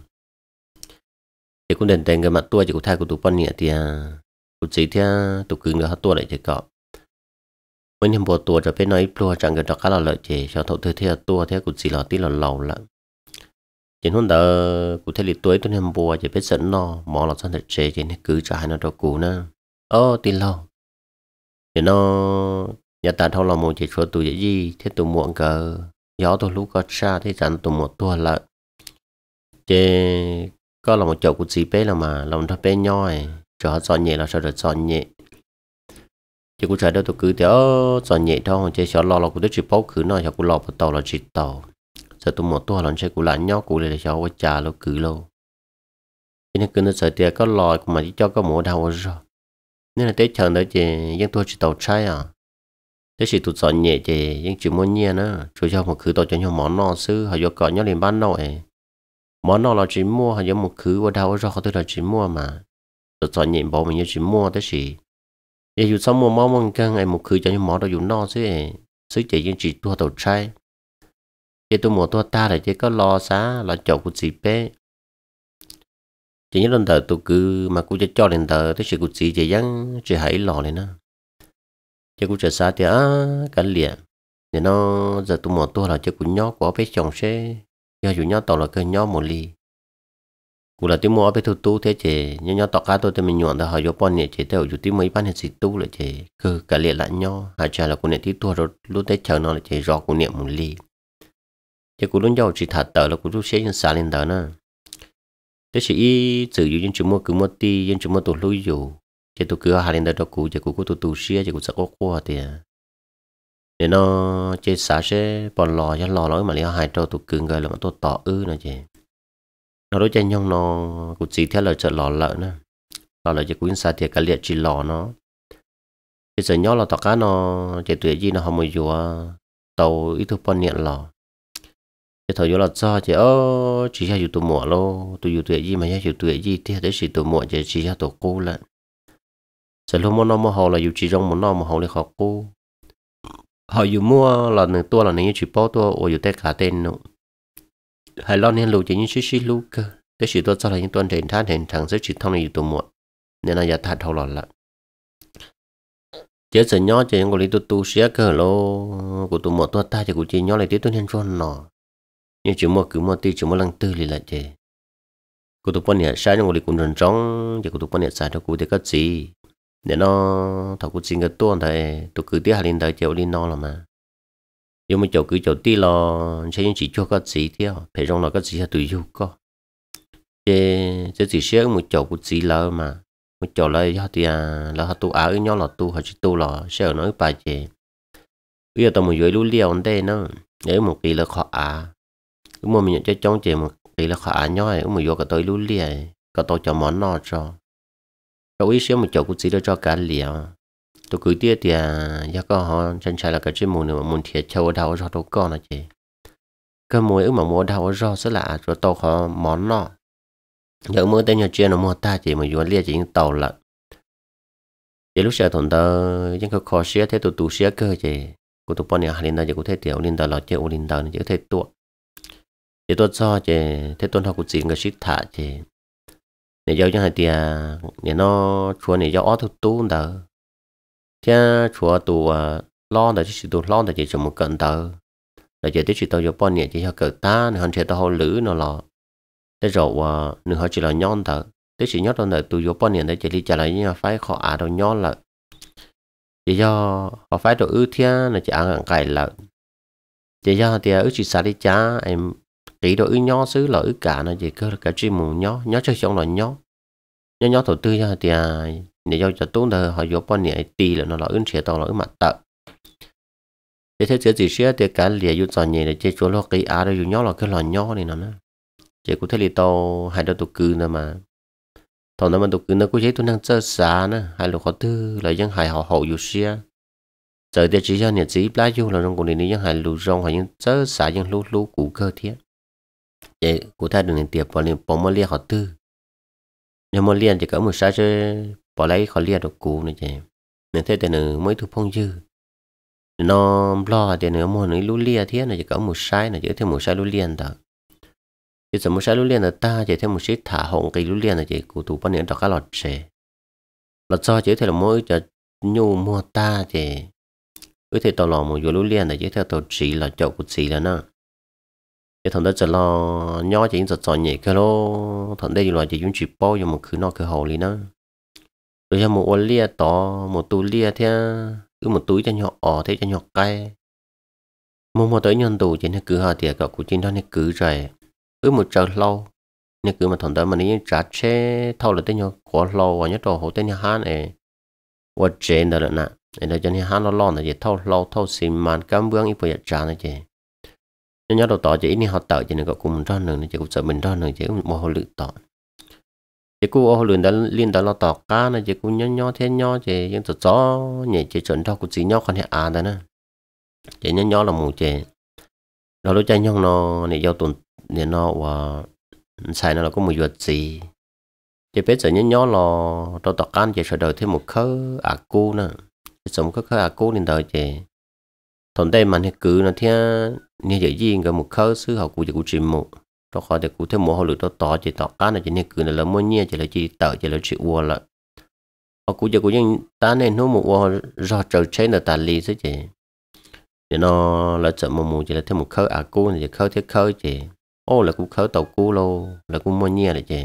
thì cũng đền tên cái mặt tua chỉ có thay của tụi con nhẹ thì cũng chỉ theo tụi cứng được hết tua lại chỉ có mấy năm bộ tua cho bên nói tua chẳng cái đó khá là lợi chỉ cho thầu thuê theo tua theo cũng chỉ là tí là lầu lắm chỉ hôm đó cũng thấy lịch tuổi tôi năm bộ chỉ biết dẫn nó mỏ là sao thật chế chỉ nên cứ trả nó cho cụ nữa ô tí lâu thì nó nhà ta thâu là một chỉ cho tụi gì thế tụi muộn cờ gió tôi lúc có xa thế chẳng tụi một tua lại chế có là một chỗ của chị bé là mà lòng nó bé nhoi cho họ chọn nhẹ là sao được chọn nhẹ chứ cũng chạy đâu tôi cứ theo chọn nhẹ thôi chứ cho lo là cũng tôi chỉ bóc cứ nói cho cũng lo một tàu là chỉ tàu giờ tôi một tua lần chơi cũng là nhóc cũng là cho tôi trả nó cứ lâu cho nên cứ nó sợ tiền có lo mà chỉ cho có một đầu rồi nên là tết chờ đấy chứ nhưng tôi chỉ tàu trái à thế chỉ tụt chọn nhẹ chứ nhưng chỉ muốn nhẹ nữa cho cho một cứ tàu cho nhau món nọ xứ họ vô cọ nhau liền bán nổi món nó là chỉ mua hay giống một khứ qua đâu ra họ tôi là chỉ mua mà tôi chọn nhịn bộ mình như chỉ mua tới gì giờ dù xong mua món món căng ai một khứ cho những món đó dùng no chứ xứ chỉ những chỉ tua tàu trai giờ tôi mua tua ta là chỉ có lo xá là chậu của chị bé chỉ những lần đầu tôi cứ mà cũng cho cho lần đầu tới sự của chị chỉ dáng chỉ hãy lò lên nữa chứ cũng chỉ xa thì á cả liền thì nó giờ tôi mua tua là chỉ cũng nhóc của bé chồng xe giờ dù nhau tàu là cái nhau một ly, cụ là tiếng mua ở tu tu thế chứ, nhau nhau tàu cá tôi thì mình nhọn đó họ vô bọn nhẹ chứ, theo dù tiếng mấy bán hết gì tu lại chứ, cứ cả liệt lại nhau, hai cha là cụ nhẹ tí tua rồi lúc đấy chờ nó là chứ rõ cụ nhẹ một ly, chứ cụ lúc nhau chỉ thả tờ là cụ lúc xé những xả lên tờ nữa, thế chỉ sử dụng những chữ mua cứ mua ti, những chữ mua tụ lui dù, chứ tụ cứ hai lên tờ đó cụ, chứ cụ cụ tụ tụ xé, chứ cụ sẽ có qua thì để nó chơi xả sẽ bọn lò cho lò nói mà lấy hai trâu tụ cường gọi là mà tôi tỏ ư nè chứ nó đối tranh nhau nó cũng chỉ theo lời trợ lò lợn nữa lò lợn chỉ cũng xả thì cả liệt chỉ lò nó bây giờ nhớ là tỏ cá nó chỉ tuổi gì nó không mới vừa tàu ít thứ bọn nhện lò cái thời vô là cho chỉ ơ chỉ cho tụ mùa lô tụ tuổi gì mà cho tuổi gì thì đấy chỉ tụ mùa chỉ chỉ cho tụ cô lại giờ lúc mà nó mà họ là dù chỉ trong một nó mà họ lại khó cô họ dù mua là nửa tua là nửa chỉ bao tua ở dù tết cả tên nữa hay lo nên lù chỉ những xí xí lù cơ thế chỉ tôi cho là những tuần đến tháng đến tháng sẽ chỉ thông này tụ muộn nên là giờ thật thâu lọt lại chế giờ nhỏ chế những cái tu tu xé cơ lô của tụ muộn tua ta chỉ của chị nhỏ lại tí tôi nên cho nó nhưng chỉ mua cứ mua tí chỉ mua lăng tư liền lại chế của tụ quan hệ sai những cái cũng rần trống chỉ của tụ quan hệ sai cho cụ thì có gì để nó thầu cụ xin cái tuần này tụ cứ tiếc hai lần tới chiều đi nó là mà yêu một chỗ cứ chỗ tí lo sẽ những chỉ cho cái gì theo phải trong là cái gì là tùy yêu có chế chế chỉ xé một chỗ của gì là mà một chỗ là do thì à là họ tu áo nhau là tu họ chỉ tu là sẽ nói bài chế bây giờ tao một dưới lũ liều đây nó nếu một kỳ là khó à đúng mà mình nhận cho trong chế một kỳ là khó à nhoi một vô cái tới lũ liều cái tôi cho món nọ cho rồi ý xé một chỗ của gì đó cho cả liều tôi cứ tiếc thì à do có họ chân chạy là cái chuyên môn nữa mà muốn thiệt châu đầu cho đâu con là chế cái mùi ức mà mua đầu cho rất lạ rồi tôi họ món nọ giờ mới tới nhà chuyên nó mua ta chỉ mà vô lia chỉ tàu lận thì lúc sau thằng ta những cái khó xé thế tụi tụi xé cơ chứ của tụi bọn nhà linh ta chỉ có thể tiểu linh ta là chơi linh ta chỉ có thể tuột thì tôi cho chứ thế tôi học của chị người ship thả chứ để giao cho hai tia để nó chùa này giao ót tụi tu đó thế chùa tụi lo đó chỉ tụi lo đó chỉ cho một cận tờ là chỉ tới chỉ tao cho bọn nhà chỉ cho cỡ ta nên hắn chơi tao lử nó là thế rồi nữa họ chỉ là nhon tờ thế chỉ nhót là tụi vô bọn nhà đấy chỉ đi trả lại nhưng mà phải họ à đâu nhon là chỉ do họ phải đồ ưu thiên là chỉ ăn cải lợn chỉ do thì ưu chỉ xả đi chá em kỹ đồ ưu nhó xứ là ưu cả nó chỉ cơ cả chuyên mù nhó nhó chơi trong là nhó nhó nhó đầu tư cho thì để cho cho tốt là họ vô bọn nhà tì là nó là ưu chế tao là ưu mặt tợ thế thế chỉ xía thì cả lìa ưu tròn nhẹ để chơi chỗ lo kỹ à đâu nhó là cái lò nhó này nó chỉ có thể là tao hai đứa tụi cừ nữa mà thằng nó mà tụi cừ nó cũng thấy tụi năng chơi xa nữa hai lục họ tư là dân hài họ hậu yêu xia giờ thì chỉ cho nhiệt chỉ lá du là trong cuộc này dân hài lục rong hay dân chơi xa dân lú lú cụ cơ thiết vậy cụ thể đừng tiệp bỏ liền bỏ mua lia họ tư nhưng mà liền chỉ có một sai chơi bỏ lấy họ lia được cụ nữa chứ nên thế thì nữa mới thu phong dư nó lo thì nữa mua nữa lú lia thiết này chỉ có một sai này chỉ thêm một sai lú liền đó thì sớm một sai lúa liền là ta chỉ thêm một chút thả hồng cái lúa liền là chỉ cụ tụ bao nhiêu đó cả lọt trẻ lọt cho chỉ theo là mỗi cho nhu mua ta chỉ cứ theo tàu lò một lúa liền là chỉ theo tàu chỉ là chậu của chỉ là nó thì thằng đó chỉ lo nhỏ chỉ giật giòn nhẹ cái lô thằng đây là chỉ dùng chỉ bao cho một khứ nọ cái hậu lý nó rồi cho một ô lia to một túi lia theo cứ một túi cho nhỏ ỏ thế cho nhỏ cay mua mua tới nhân tù chỉ nên cứ hà tiệt cậu của chính đó nên cứ rồi cứ một giờ lâu nhưng cứ mà thằng đó mà ní trả chế thâu là tới nhau quá lâu và nhất đồ hồ tới nhà hắn này và trên đó là nè để cho nhà hắn nó lo là gì thâu lâu thâu xì màn cam bướng ít bây giờ trả này chứ nhưng nhớ đầu tỏ chỉ ní họ tự cho nên có cùng ra nữa chỉ cũng sợ mình ra nữa chỉ một hồ lự tỏ chỉ cũng hồ lự đã liên đó lo tỏ cá này chỉ cũng nhớ nhớ thế nhớ chỉ nhưng tụt gió nhảy chỉ chuẩn đâu cũng chỉ nhớ con hệ à đó nè chỉ nhớ nhớ là mù chỉ rồi lúc chơi nhau nó này giao tuần nên nó và xài nó là có một vật gì thì bây giờ nhớ nhớ là tôi tập can chỉ sợ đời thêm một khớ à cô nè sống khớ khớ à cô nên đời chị thằng đây mà cứ nó theo như vậy gì cái một khớ xứ học cụ chỉ cụ chìm một tôi khỏi để cụ thêm một hồi lượt tôi tỏ chỉ tập can là chỉ như cứ là lớn mua nhia chỉ là chỉ tờ chỉ là chỉ uo lại họ cụ chỉ cụ nhưng ta nên nó một uo do trời chế là tàn ly chứ chị thì nó là chậm một mùa chỉ là thêm một khớ à cô này chỉ khớ thiết khớ chị ô là cũng khớ tàu cú lô là cũng mua nhia đấy chứ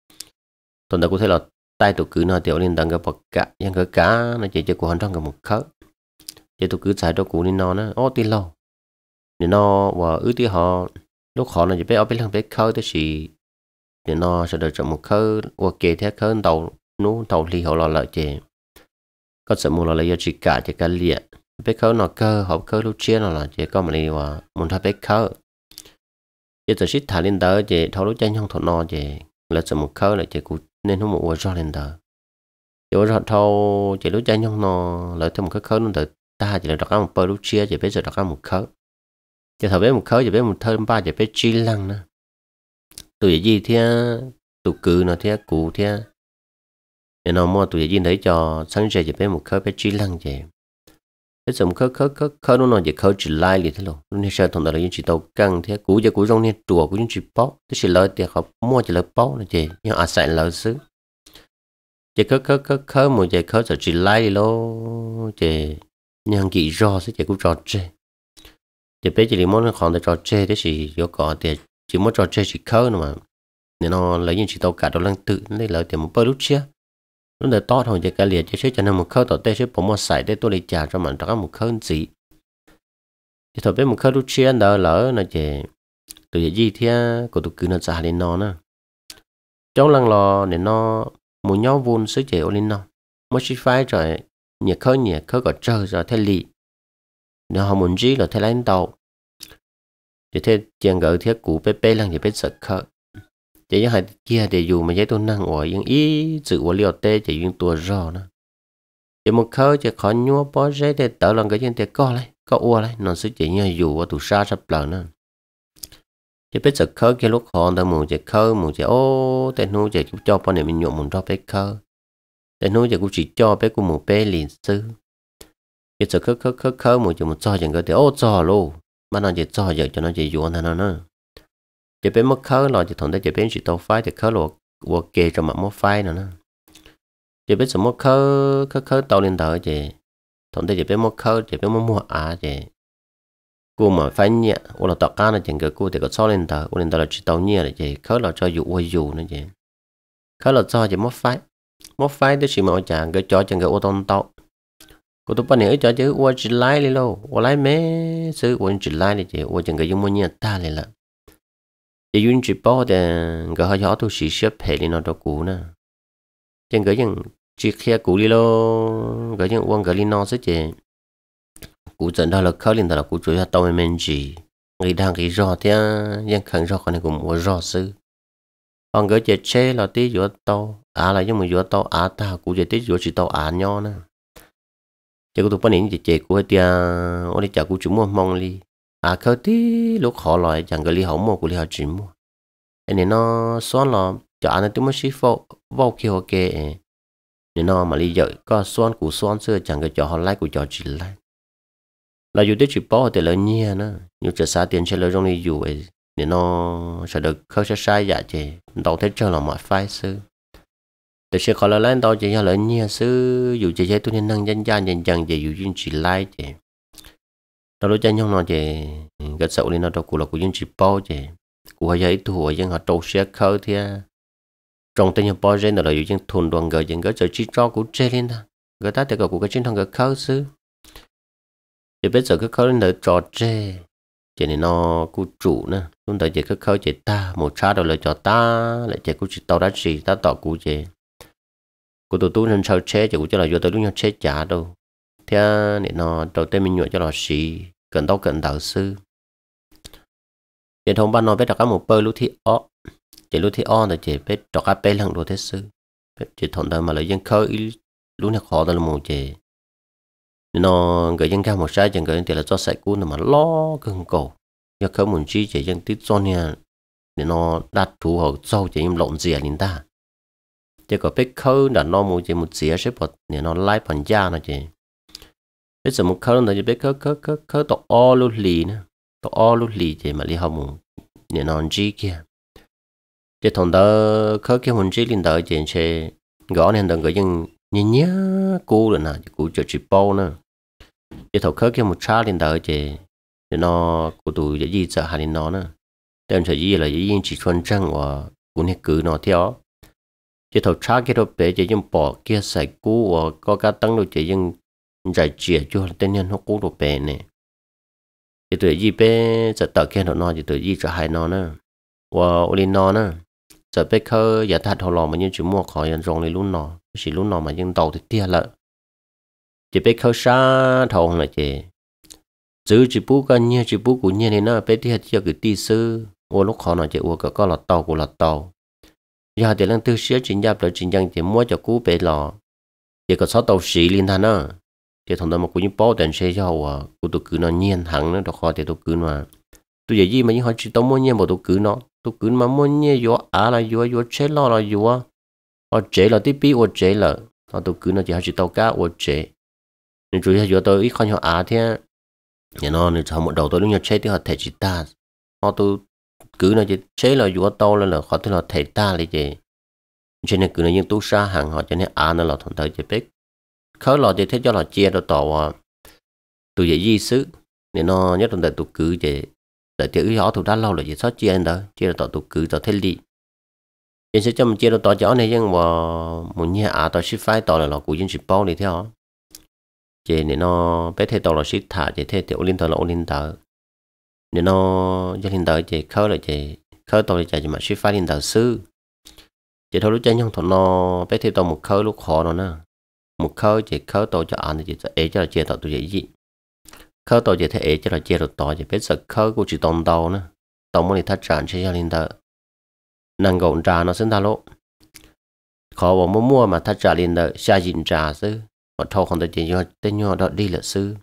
tuần đó cũng thấy là tay tụi cứ nó tiểu lên tầng cái bậc cả nhưng cái cá nó chỉ cho của hắn trong cái một khớ chỉ tụi cứ xài đâu cú nên nó nó ô tin lâu nên nó và ước tí họ lúc họ là chỉ biết ở bên thằng biết khớ tới gì nên nó sẽ đợi chậm một khớ ok thế khớ tàu nú tàu thì họ là lợi chứ có sợ mua là lấy chỉ cả chỉ cả liệt biết khớ nó cơ họ khớ lúc chia nó là chỉ có mà đi và muốn thay biết khớ chỉ từ shit thả lên đó chỉ thâu lúc tranh không thọ no chỉ là chỉ một khâu là chỉ cũng nên không một uo cho lên đó chỉ uo thâu chỉ lúc tranh không no là thêm một cái khâu nữa từ ta chỉ là đặt một bơ lúc chia chỉ biết giờ đặt một khâu chỉ thâu biết một khâu chỉ biết một thơm ba chỉ biết chi lăng nữa tụi gì thế tụi cừ nó thế cụ thế nên nó mua tụi gì đấy cho sáng giờ chỉ biết một khâu biết chi lăng chỉ thế xong khớ khớ khớ khớ nó nói chỉ khớ chỉ lai liền thế luôn nên sao thằng đó là những chỉ tàu căng thế cú giờ cú trong này chùa cú những chỉ bó thế chỉ lời thì họ mua chỉ lời bó là gì nhưng à sai lời xứ chỉ khớ khớ khớ khớ một chỉ khớ giờ chỉ lai lô chỉ nhưng kỳ do sẽ chỉ cú trò chơi chỉ biết chỉ muốn còn để trò chơi thế chỉ có có thì chỉ muốn trò chơi chỉ khớ nữa mà nên nó lấy những chỉ tàu cả đó lăng tự lấy lời thì một bữa lúc chia nó để to thôi chỉ cái liệt chỉ cho nên một khâu tổ tê sẽ bỏ một sải để tôi lấy trả cho mình đó một khâu gì thì thôi bé một khâu lúc chia đó lỡ nó chỉ từ gì thì của tụi cứ nó trả lên nó nè trong lần lò để nó một nhau vốn sức chế lên nó mới chỉ phải rồi nhiệt khơi nhiệt khơi có chơi rồi thế lì nếu họ muốn gì là thế lãnh đạo thì thế tiền gửi thế cũ bé bé lần thì bé sợ khơi chỉ những hai kia để dù mà giấy tôi năng ở những ý sự của liều tê chỉ những tua rò nữa chỉ một khơi chỉ khó nhua bó giấy để tớ lần cái chuyện để co lại có ua lại nó sẽ chỉ như dù ở tủ xa sắp lờ nữa chỉ biết sợ khơi cái lúc họ ta muốn chỉ khơi muốn chỉ ô tên nu chỉ cho bọn này mình nhuộm muốn cho bé khơi tên nu chỉ cũng chỉ cho bé cũng một bé liền sư chỉ sợ khơi khơi khơi khơi muốn chỉ một cho chẳng cái thì ô cho luôn mà nó chỉ cho giờ cho nó chỉ dọn nó nữa chỉ biết mất khơi rồi chỉ thằng đấy chỉ biết chỉ tàu phái thì khơi rồi qua kề trong mặt mất phái nữa chỉ biết sự mất khơi khơi khơi tàu lên tàu chỉ thằng đấy chỉ biết mất khơi chỉ biết mất mua à chỉ cô mà phái nhẹ hoặc là tàu cá là chẳng cái cô thì có sáu lên tàu lên tàu là chỉ tàu nhẹ là chỉ khơi là cho dụ quay dụ nữa chỉ khơi là cho chỉ mất phái mất phái thì chỉ mà chẳng cái cho chẳng cái ô tô tàu cô tụi bạn này cho chứ qua chỉ lái đi luôn qua lái mấy sự qua chỉ lái đi chỉ qua chẳng cái dùng mua nhẹ ta lên là chỉ dùng chỉ bao thì cái họ cho tôi chỉ xếp hệ lên nó cho cũ nè chẳng cái những chỉ khi cũ đi luôn cái những uống cái đi nó sẽ chỉ cũ dẫn đó là khơi lên đó là cũ chủ yếu tao mình chỉ người đang cái rò thì những khẩn rò con này cũng mua rò sư còn cái chỉ chế là tí giữa tao à là giống như giữa tao à ta cũ chỉ tí giữa chỉ tao à nhau nè chỉ có tụi bạn này chỉ chế của tia ở đây chả cũ chúng mua mong đi à khơi tí lúc họ lại chẳng cái li họ mua của li họ chỉ mua anh này nó xoắn là cho anh ấy tụi mới ship vào vào kia ok nên nó mà li giờ có xoắn của xoắn xưa chẳng cái cho họ like của cho chỉ like là dù tới chỉ bảo thì lợi nhia nữa nhưng chờ xa tiền chơi lợi trong đi dù ấy nên nó sẽ được khơi sẽ sai dạ chứ đầu thế chơi là mọi phái sư từ sẽ khỏi là lên đầu chỉ là lợi nhia sư dù chỉ chơi tôi nên năng dân gian dần dần chỉ dù duyên chỉ like chứ đó lúc chân nhau nó chỉ cái sậu lên nó đâu cũng là của duyên chỉ bảo chứ của họ dạy thua nhưng họ trâu xe khơi thì trong tên nhà bao giờ là dù duyên thuần đoàn gờ dần cái chơi chỉ cho của chơi lên ta người ta thì có của cái chiến thắng cái khơi sư thì bây giờ cái khơi lên đợi trò chơi cho nên nó cụ chủ nè luôn đợi cái khơi chỉ ta một cha đầu lời cho ta lại chỉ cụ chỉ tao đã gì ta tỏ cụ gì cụ tụi tôi nên sao chơi chỉ cụ cho là vô tới lúc nhau chơi trả đâu thế nên nó đầu tiên mình nhựa cho là gì cần tao cần đạo sư truyền thông ban nói biết đọc các một bơ lúc thi ó chỉ lúc thi ó là chỉ biết đọc các bé lần đồ thế sư chỉ thằng đời mà lại dân khơi lúc này khó đó là một chỉ nó người dân cao một sai chẳng người thì là cho sạch cún mà lo cưng cổ nhưng không muốn chi chỉ dân tít cho nha để nó đặt thủ hộ sâu chỉ em lộn dìa đến ta chỉ có biết khơi là nó một chỉ một dìa xếp bột để nó lái phần da nó chỉ biết sự một khơi nó chỉ biết khơi khơi khơi khơi tổ o lút lì nữa tổ o lút lì chỉ mà đi học một để nó chi kia chỉ thằng đó khơi cái muốn chi lên tới chỉ sẽ gõ nên đừng người dân nhìn nhá cô rồi nè cô cho chị bao nữa để thầu khơi cái một cha lên đời chị để nó cô tụi để gì sợ hành nó nữa tên sẽ gì là gì chỉ thuần trăng và cũng hết cứ nó theo chỉ thầu cha cái đó bé chỉ dùng bỏ kia sạch cũ và có cá tăng rồi chỉ dùng giải chia cho tên nhân nó cũ đồ bé này chỉ tụi gì bé sẽ tạo kia nó chỉ tụi gì cho hai nó nữa và lên nó nữa giờ bé khơi giả thật họ lò mà như chỉ mua khỏi nhận rong lên luôn nó chỉ lúc nào mà dân tàu thì tia lợ chỉ biết khâu xa thòng là chỉ giữ chỉ bú cái nhia chỉ bú của nhia này nó biết tia tia cái tì sư ô lúc họ nói chỉ ô cái có là tàu của là tàu giờ thì lần tư xía chính nhập lại chính dân chỉ mua cho cú bé lò chỉ có sáu tàu xì lên thằng nó thì thằng đó mà cũng như bao tiền xe cho họ của tôi cứ nó nhiên hẳn nó đó khó thì tôi cứ mà tôi giờ gì mà những họ chỉ tao mua nhiên mà tôi cứ nó tôi cứ mà mua nhiên vô à là vô vô chết lo là vô ở chế là tí bí ở chế là họ tôi cứ nó chỉ hay chỉ tàu cá ở chế nên chủ yếu tôi ít không hiểu à thế nhà nó nên họ một đầu tôi lúc nhau chế thì họ thể chỉ ta họ tôi cứ nó chỉ chế là vừa tàu là là họ tôi là thể ta là gì cho nên cứ nó những tu sa hàng họ cho nên à nó là thằng thời chỉ biết khởi lò thì thế cho là chia được tàu tôi dễ di xứ nên nó nhất là tôi cứ vậy tại tiểu họ tôi đã lâu rồi chỉ sót chia anh đó chia là tàu tôi cứ tàu thế đi nên sẽ cho mình chia được tàu chó này nhưng mà một nhà à tàu ship phái tàu là nó cũng ship bao đi theo chị này nó bé thế tàu là ship thả chị thế tiểu linh tàu là linh tàu nên nó cho linh đạo chỉ khơi lại chỉ khơi tàu chỉ mà suy phá linh đạo sư chỉ thôi lúc chơi nhung thằng nó bé theo tàu một khơi lúc khó nó nè một khơi chỉ khơi tàu cho ăn thì chỉ ế cho là chia tàu tụi gì khơi tàu chỉ thấy ế cho là chia được tàu chỉ biết sợ khơi cũng chỉ tàu tàu nữa tàu mới thắt chặt cho linh đạo nàng gọn trà nó sinh ra lỗ khó bỏ mua mua mà thắt chặt linh đạo xa dịn trà sư họ thâu không thể chỉ cho tên nhỏ đó đi là sư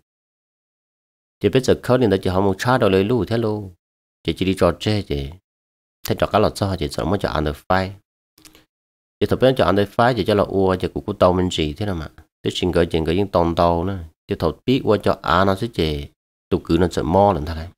chỉ biết giờ khơi linh đạo chỉ họ một cha đâu lấy lù thế luôn chỉ chỉ đi trò chơi chỉ thế cho các lọt cho chỉ sợ mới cho ăn được phai chỉ thật bên cho ăn được phai chỉ cho là ua chỉ của tàu mình chỉ thế nào mà tức chuyện cái chuyện cái những tàu tàu nữa chỉ thật biết qua cho ăn nó sẽ chỉ tụ cứ nó sợ mò lần thay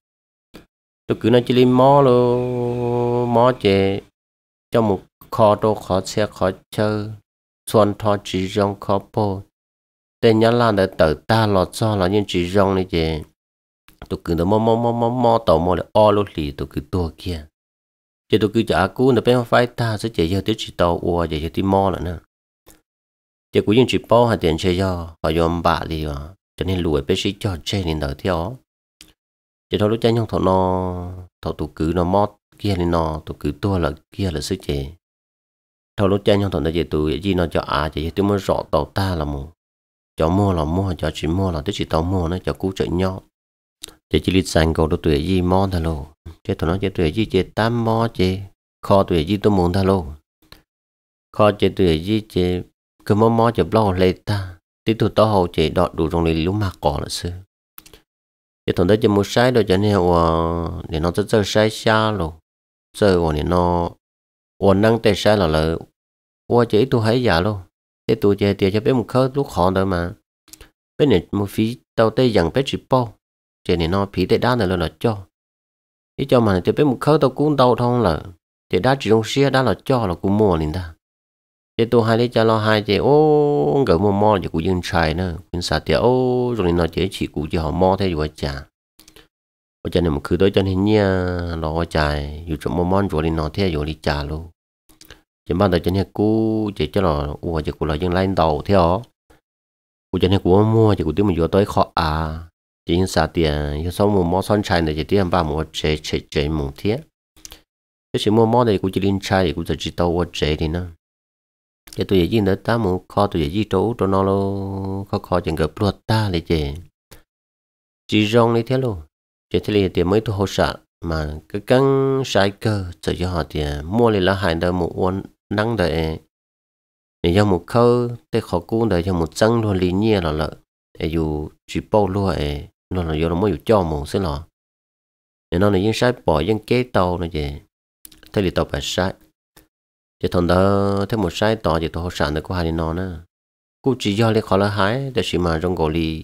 tụ cứ nó chỉ đi mò luôn mò chỉ cho một kho đồ khó xe khó chơi xuân thọ chỉ rong khó po tên nhá lan để tự ta lọt cho là những chỉ rong này chỉ tụ cứ nó mò mò mò mò mò tàu mò để o lô lì tụ cứ tua kia chỉ tụ cứ trả cú nó bên phải ta sẽ chỉ giờ tới chỉ tàu ua chỉ tới mò nữa nè chỉ cú những chỉ bao hay tiền chơi do họ dùng bạ đi à cho nên lùi bé sĩ cho chơi nên đỡ theo chỉ thôi lúc chơi nhung thọ nó thọ tụ cứ nó mót kia nên nó tụ cứ tua là kia là sức chế thôi lúc chơi nhung thọ nó chỉ tụ gì nó cho à chỉ tôi mới rõ tàu ta là mua cho mua là mua cho chỉ mua là tới chỉ tàu mua nó cho cú chạy nhau chỉ chỉ lịch sang cầu đồ tuổi gì mò thôi luôn chế tụi nó chế tuổi gì chế tám mò chế kho tuổi gì tôi muốn thôi luôn kho chế tuổi gì chế cứ mò mò chế bao lấy ta tí tụi tao hậu chế đọt đủ trong này lúc mà cỏ là xưa chế tụi nó chế mua sai rồi cho nên là để nó rất rất sai xa luôn giờ còn để nó còn năng tệ sai là là qua chế tôi thấy giả luôn chế tôi chế tiền cho bé một khớp lúc họ thôi mà bé này một phí tao tây dần bé chỉ bao chế này nó phí tệ đá này là là cho ý cho mà thì bé một khớp tao cũng đau thông là thì đá chỉ trong xe đá là cho là cũng mua liền ta chế tôi hai lấy cho lo hai chế ô gửi mua mò thì cũng dừng xài nữa cũng xài tiền ô rồi nó chế chỉ cũng chỉ họ mò thế rồi trả ở trên này một khứ tới cho nên nha lo chạy dù trong mua món rồi nó thế rồi đi trả luôn chỉ ban đầu trên này cú chỉ cho là ủa chỉ cũng là dừng lên đầu theo của trên này của mua chỉ của tiêu mình vừa tới khó à chỉ những xài tiền cho sau mua món son chai này chỉ tiền ba mua chế chế chế một thiết cái chỉ mua món này cũng chỉ linh chai cũng chỉ tàu qua chế thì nó cái tôi gì nữa ta một kho tôi gì trấu cho nó lo kho kho chẳng gặp luật ta để chế chỉ rong này thế luôn chỉ thế là tiền mới tôi hỗ trợ mà cái căng sai cơ cho cho họ tiền mua lại là hai đời một uốn nắng đời để cho một khâu để khó cuốn đời cho một chân luôn lý nhẹ là lợ để dù chỉ bao luôn ấy nó là do nó mới cho một xí lọ để nó là những sai bỏ những kế tàu này chứ thế thì tàu phải sai chỉ thằng đó thêm một sai tàu chỉ tôi hỗ trợ được có hai nó nữa cú chỉ do lấy khó là hái để chỉ mà trong gò lì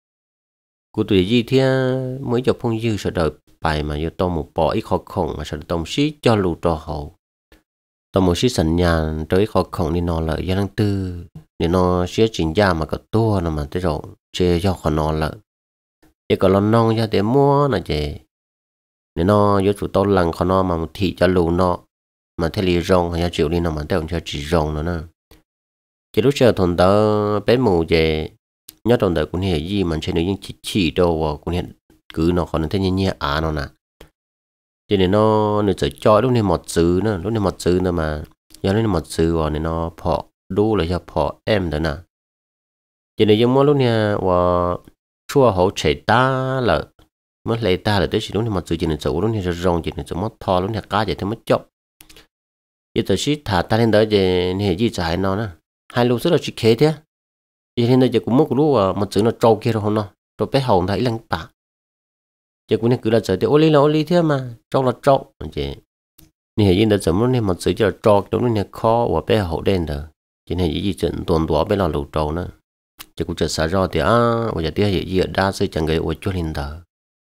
cú tụi gì thế mới cho phong dư sợ đợi bài mà do tao một bỏ ít khó khổng mà sợ tao xí cho lù trò hậu tao một xí sẵn nhà tới khó khổng đi nó lợi gia năng tư để nó xí chính gia mà có tua nó mà tới rồi chê cho khó nó lợi để có lon non ra để mua là chê để nó do chủ tao lằng khó nó mà một thị cho lù nó mà thế lì rong hay chịu đi nó mà tao cho chỉ rong nữa nè chỉ lúc chờ thằng tao bé mù chê nhớ trong đời cũng hiểu gì mà trên những chỉ chỉ đâu cũng hiện cứ nó còn thế nhẹ à nó nè cho nên nó nó sẽ cho lúc này một chữ nữa lúc này một chữ nữa mà nhớ lúc này một chữ và nó phò đu lại cho phò em đó nè cho nên giống lúc này và chua hậu chạy ta là mất lấy ta là tới chỉ lúc này một chữ cho nên chữ lúc này rong cho nên chữ mất thò lúc này cá vậy thì mất chọc giờ tới chỉ thả ta lên đó thì này gì trái nó nè hai lúc rất là chỉ khé thế vậy nên giờ cũng mất lúc một chữ nó trâu kia rồi không nó rồi bé hồng thấy lăng bạc giờ cũng nên cứ là chờ thì ô li là ô li thế mà trâu là trâu vậy nên hiện giờ chấm lúc này một chữ cho trâu lúc này khó và bé hậu đen rồi cho nên gì chuyện tuần tuần bé là lù trâu nữa giờ cũng chờ xả ra thì à bây giờ thì gì ở đa sẽ chẳng cái ô chút lên đó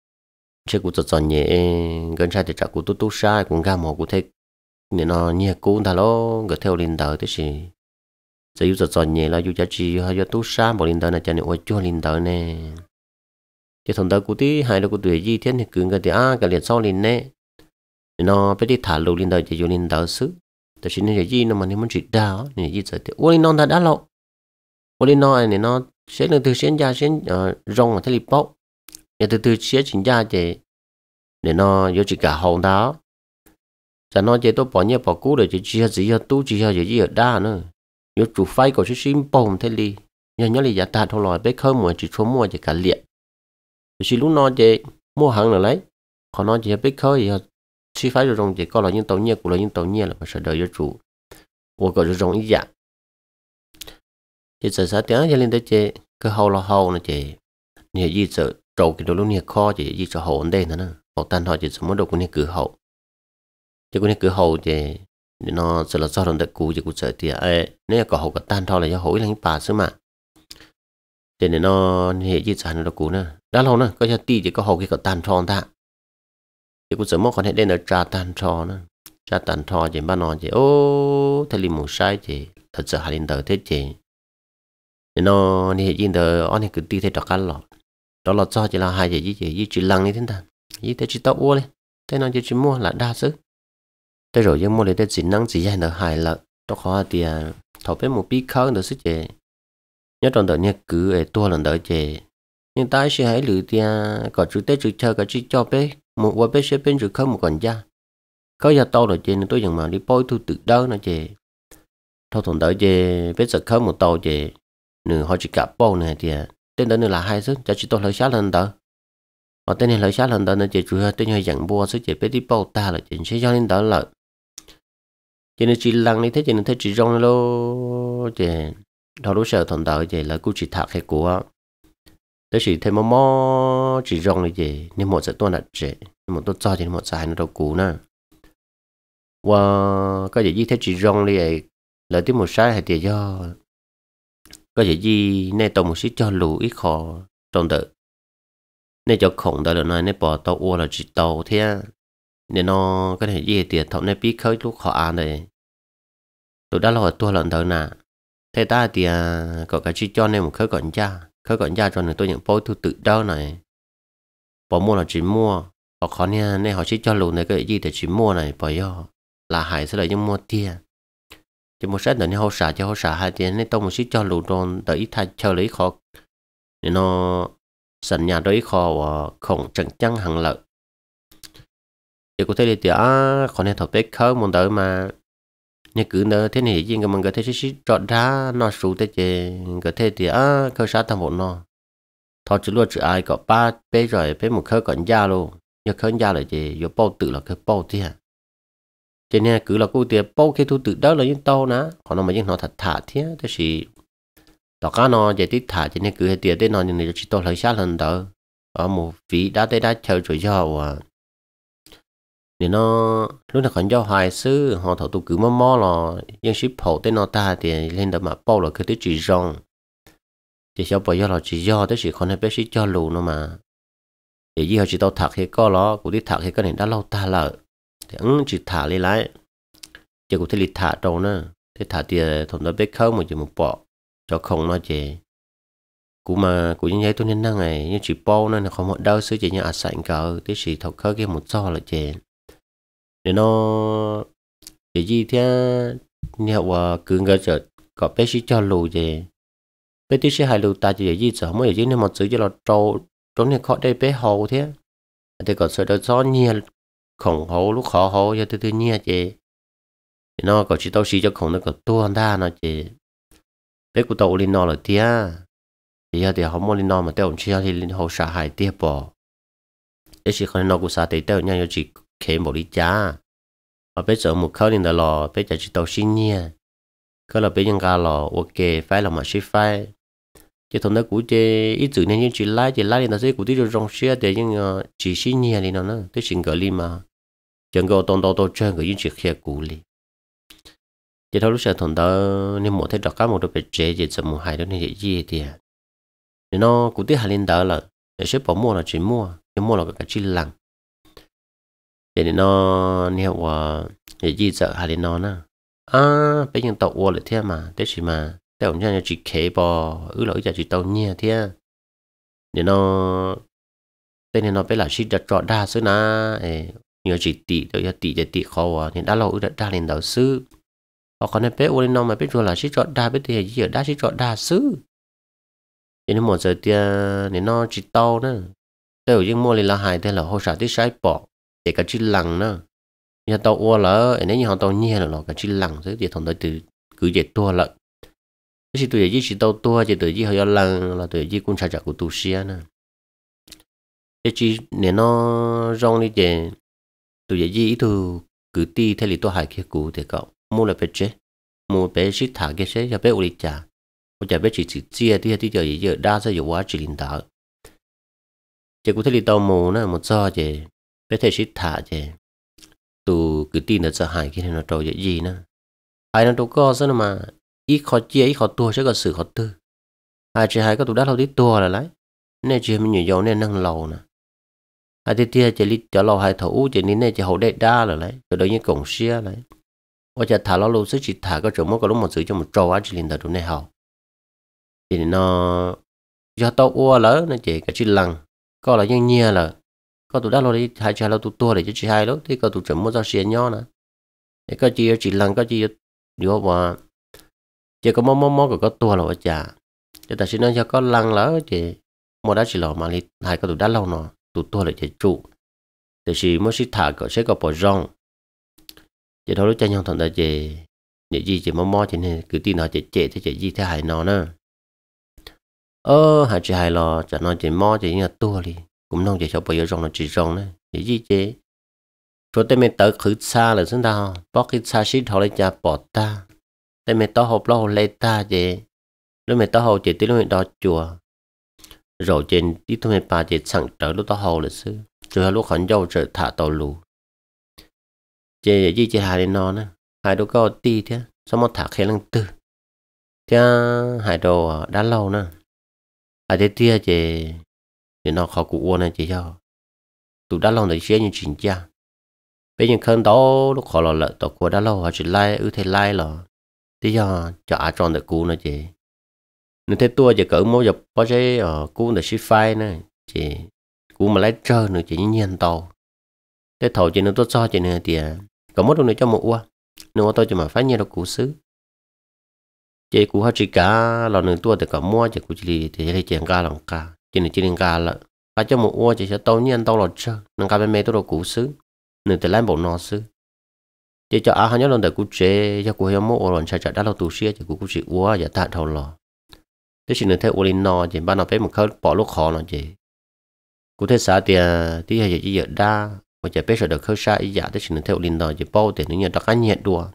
chứ cũng chợt nhẹ gần sai thì chắc cũng tốt tốt sai cũng ga mò cũng thấy nên nó nhẹ cũng thà lo gật theo lên đó thế gì giờ yêu chợt nhẹ là yêu giá trị hay yêu tốt sai bỏ lên đó là cho nên ô chút lên đó nè thì thằng đó cũng tí hai đứa cũng tuổi gì thế thì cứ cái thì à cái liền sau liền nè nó phải đi thả lù lên đời chỉ vô lên đời xứ tại vì này gì nó mà nếu muốn trị đau này gì rồi thì ôi lên non ta đã lâu ôi lên non này nó sẽ từ từ xuyên ra xuyên rong mà thấy lip bóc nhà từ từ xuyên chỉnh ra thì để nó vô chỉ cả hồn đó cho nó chỉ tôi bỏ nhẹ bỏ cú để chỉ chỉ chỉ cho tu chỉ cho chỉ ở đa nữa vô chủ phái của chỉ xin bông thế li nhớ nhớ li giá ta thôi rồi bé khơi mua chỉ số mua chỉ cả liệt chỉ lúc nó chỉ mua hàng là lấy còn nó chỉ biết khơi giờ chi phái rồi rong chỉ có là những tàu nhẹ của là những tàu nhẹ là phải sợ đợi cho chủ của có rồi rong ý dạng chỉ sợ sao tiếng cho lên tới chỉ cái hậu là hậu nó chỉ nhiều gì sợ trâu cái đồ lúc nhiều kho chỉ gì cho hậu ổn định nữa hậu tan họ chỉ muốn đồ của nhiều cửa hậu chỉ của nhiều cửa hậu chỉ nó sợ là do đồng đất cũ chỉ của sợ thì ấy nếu có hậu có tan thôi là do hậu là những bà xứ mà cho nên nó nhiều gì sản nó cũ nữa đó lâu nữa có cho ti chỉ có hậu cái có tan thon ta chỉ cũng sớm còn hệ đến ở trà tan thò nữa trà tan thò chỉ ban nó chỉ ô thay li một sai chỉ thật sự hai linh đời thế chỉ nó như hiện giờ anh cứ đi theo trò cá lọ đó là cho chỉ là hai chỉ chỉ chỉ chỉ lăng như thế nào như thế chỉ tao uo lên thế nó chỉ chỉ mua là đa sức thế rồi nhưng mua để để chỉ năng chỉ dành được hai lợ đó khó thì thầu bên một bí khơi được sức chỉ nhớ trong đời như cứ ở tua lần đời chỉ nhưng ta sẽ hãy lựa thì có chú tết chú chơi có chú cho bé một qua bé sẽ bên chú khơi một còn da khơi ra to rồi chỉ nên tôi dừng mà đi bôi thu tự đâu nó chỉ thầu thuận đời chỉ bé sẽ khơi một tàu chỉ nửa họ chỉ cả bao này thì tên đó nữa là hai sức cho chỉ tôi lấy sát lần đó họ tên này lấy sát lần đó nó chỉ chủ yếu tên hơi dặn bùa sức chỉ bé đi bao ta là chỉ sẽ cho nên đó là cho nên chỉ lăng đi thế cho nên thế chỉ rong lô chỉ thầu lúc sợ thuận đời chỉ là cô chỉ thạc hay của tới chỉ thêm mò mò chỉ rong này chỉ nhưng một sẽ tuân là chỉ một tôi cho thì một sai nó đâu cũ nè và cái gì thế chỉ rong đi là tiếp một sai hay thì do có gì gì nên tàu một xí cho lù ít khó trong đợt nên cho khổng đợt là nói nên bỏ tàu uo là chỉ tàu thế nên nó có thể gì tiền thọ nên biết khơi lúc khó ăn này tụi đã lo tua lần đợt nè thế ta thì có cái chỉ cho nên một khơi còn cha khơi còn cha cho nên tôi nhận bôi thu tự đâu này bỏ mua là chỉ mua họ khó nha nên họ chỉ cho lù này cái gì thì chỉ mua này bỏ do là hải sẽ là những mua tiền chỉ một set là nó hậu xả cho hậu xả hai tiền nên tông một xí cho lù tròn đợi ít thay chờ lấy khó nên nó sẵn nhà đợi khó và khổng chẳng chăng hàng lợi thì có thể là thì à còn nên thọ bé khơi một đợi mà như cứ nữa thế này gì mà người ta xí trọn ra nó sụt tới chỉ người ta thì à khơi sát thằng bọn nó thọ chỉ luôn chỉ ai có ba bé rồi bé một khơi còn da luôn như khơi da là chỉ vô bao tự là cái bao thế à cho nên cứ là cô tiền bao cái thu tự đó là những tàu ná còn nó mà những nó thật thả thế thế thì đó cá nó vậy tí thả cho nên cứ tiền tới nó như này chỉ tàu lấy sát lần đó ở một vị đã tới đã chơi rồi do à thì nó lúc nào còn do hoài sư họ thầu tụ cứ mò mò là những ship hậu tới nó ta thì lên đó mà bao là cái thứ chỉ rong thì sao bây giờ là chỉ do tới chỉ còn hay bé chỉ cho lù nó mà thì gì họ chỉ tàu thả thì có nó cũng đi thả thì cái này đã lâu ta là thì ứng chỉ thả lên lại chỉ có thể lịch thả đâu nữa thì thả tiền thằng đó biết khâu mà chỉ một bỏ cho không nó chỉ cũng mà cũng như vậy tôi nên năng này nhưng chỉ bao nên là không một đâu xứ chỉ như à sạnh cỡ tí chỉ thọc khơi cái một so là chỉ để nó cái gì thế nhiều và cứ ngờ chờ có bé chỉ cho lù gì bé tí sẽ hai lù ta chỉ gì sợ mới gì nên một chữ cho là trâu trâu này khó đây bé hầu thế thì còn sợ đó gió nhiều khổng hậu lúc khó hậu cho từ từ nhẹ chị nó có chỉ tao xí cho khổng nó có tua đa nó chị bé của tao lên nó là tia thì giờ thì họ mua lên nó mà tao chỉ thì lên hậu xả hại tia bỏ để chỉ còn nó cũng xả tới tao nha chỉ khéo một đi cha và bé sợ một khâu lên đó lò bé chỉ tao xí nhẹ cái là bé nhân gà lò ok phải là mà xí phải chứ thằng đó cũng chơi ít chữ nên những chỉ lái chỉ lái thì nó sẽ cũng tí rồi rong xe để những chỉ xin nhẹ thì nó nó tới xin gửi đi mà chẳng có tông tông tông chơi cái những chuyện kia cũ đi chỉ thôi lúc sau thằng đó nên một thấy đọc cá một đôi bể chế chỉ sợ một hai đứa này gì thì thì nó cũng tí hai lên đó là để xếp bỏ mua là chỉ mua nhưng mua là cái chi lằng để nó nêu và để gì sợ hai lên nó nè à bây giờ tàu uo lại thế mà thế chỉ mà tao cũng như chỉ khé bò ứ lỗi giờ chỉ tàu nhẹ thế để nó tên này nó phải là chỉ đặt trọ đa sư na nhờ chỉ tị rồi tị để tị khó thì đã lâu ứ đặt đa lên đầu sư họ còn bé ôn nó mà biết rồi là chỉ trọ đa biết thì gì ở đa chỉ trọ đa sư thì nó một giờ tia để nó chỉ tàu nữa tao nhưng mua lên là hai thế là hồ sả tí sai bỏ để cái chỉ lằng nữa nhà tàu ua lỡ nếu như họ tàu nhẹ là cái chỉ lằng thế thì thằng tới từ cứ dệt tua lợn cái gì tụi gì chỉ tàu tua chỉ tụi gì họ lằng là tụi gì cũng chạy chạy của tụi xia nữa cái chỉ nếu nó rong đi về tụi gì ít tu cứ ti theo lý tôi hay kia cũ thì cậu mua là phải chết mua bé xịt thả cái xe cho bé uli trả tôi chả bé chỉ chỉ chia thì thì giờ giờ đa sẽ quá chỉ linh đạo chỉ cũng thấy lý tàu mù nữa một giờ chỉ bé thấy xịt thả chỉ tụ cứ tin là sợ hãi khi nó trôi vậy gì nữa ai nó đâu có sao mà ít khó chia ít khó tua sẽ có sự khó tư ai chỉ hai có tụ đá lâu tí tua là lấy nên chỉ mình nhiều dầu nên nâng lầu nè ai thì tia chỉ lít cho lầu hai thủ chỉ nên chỉ hậu đệ đa là lấy cho đôi như cổng xia lấy ở chả thả lâu lâu sẽ chỉ thả có chỗ mất có lúc một sự cho một trâu á chỉ liền từ này hậu thì nó do tao ua lỡ nó chỉ cái chỉ lằng có là như nhia là có tụ đá lâu đi hai cha lâu tụ tua để cho chỉ hai lúc thì có tụ chuẩn mua ra xia nhau nè để có chỉ chỉ lằng có chỉ vô mà chỉ có mó mó mó của có tua là ở chả cho ta xin nói cho có lằng lỡ chỉ mua đá chỉ lò mà đi hai có tụ đá lâu nọ tụ tua lại chỉ trụ thì chỉ mới xí thả có sẽ có bỏ rong chỉ thôi lúc cho nhau thằng ta chỉ để gì chỉ mò mò chỉ nên cứ tin nó chỉ chế thì chỉ gì thế hại nó nữa ơ hại chỉ hại lò chả nói chỉ mò chỉ như tua đi cũng nông chỉ cho bây giờ rong là chỉ rong đấy để gì chế rồi tên mình tới khử xa là chúng ta bỏ cái xa xí thọ lại chả bỏ ta tên mình tới hộp lo lấy ta chế lúc mình tới hộp chỉ tới lúc mình đó chùa rồi trên tí thôi mình bà chỉ sẵn trở lúc tới hộp là xứ rồi lúc hắn dâu trở thả tàu lù chế gì chế hai đến nó nữa hai đứa có ti thế sao mà thả khe lăng tư thế hai đồ đã lâu nữa hai đứa tia chế thì nó khó cụ uôn này chỉ cho tụi đã lâu thì xé như chính cha bây giờ khăn đó lúc khó là lợi tao của đã lâu họ chỉ like ư thế like là tí giờ cho ai tròn được cú nữa chị nếu thế tua chỉ cỡ mỗi giờ có cái cú là ship file nữa chị cú mà lấy trơn nữa chị nhiên tàu thế thầu chị nó tốt cho chị nữa thì có mất đâu nữa cho một ua nếu tôi chỉ mà phát nhiên được cú xứ chị cú họ chỉ cả là nữa tua thì cả mua chị cú chỉ thì lấy tiền ca lòng ca chị này chỉ tiền ca là cả cho một ua chị sẽ tàu nhiên tàu là trơn nâng ca bên mẹ tôi đồ cú xứ nửa từ lấy bộ nó xứ chị cho ai nhớ lần đầu cú chế cho cú hiểu mua lần chạy chạy đã lâu tù xia chị cú cú chỉ ua và tạ thầu lò thế chỉ nửa theo ua lên nó chị ban đầu phải một khâu bỏ lúc khó nó chị cú thế xã thì tí hay chỉ giờ đa mà chỉ biết rồi được khâu xa ý giả thế chỉ nửa theo lên nó chị bao tiền những nhà đó cá nhiệt đùa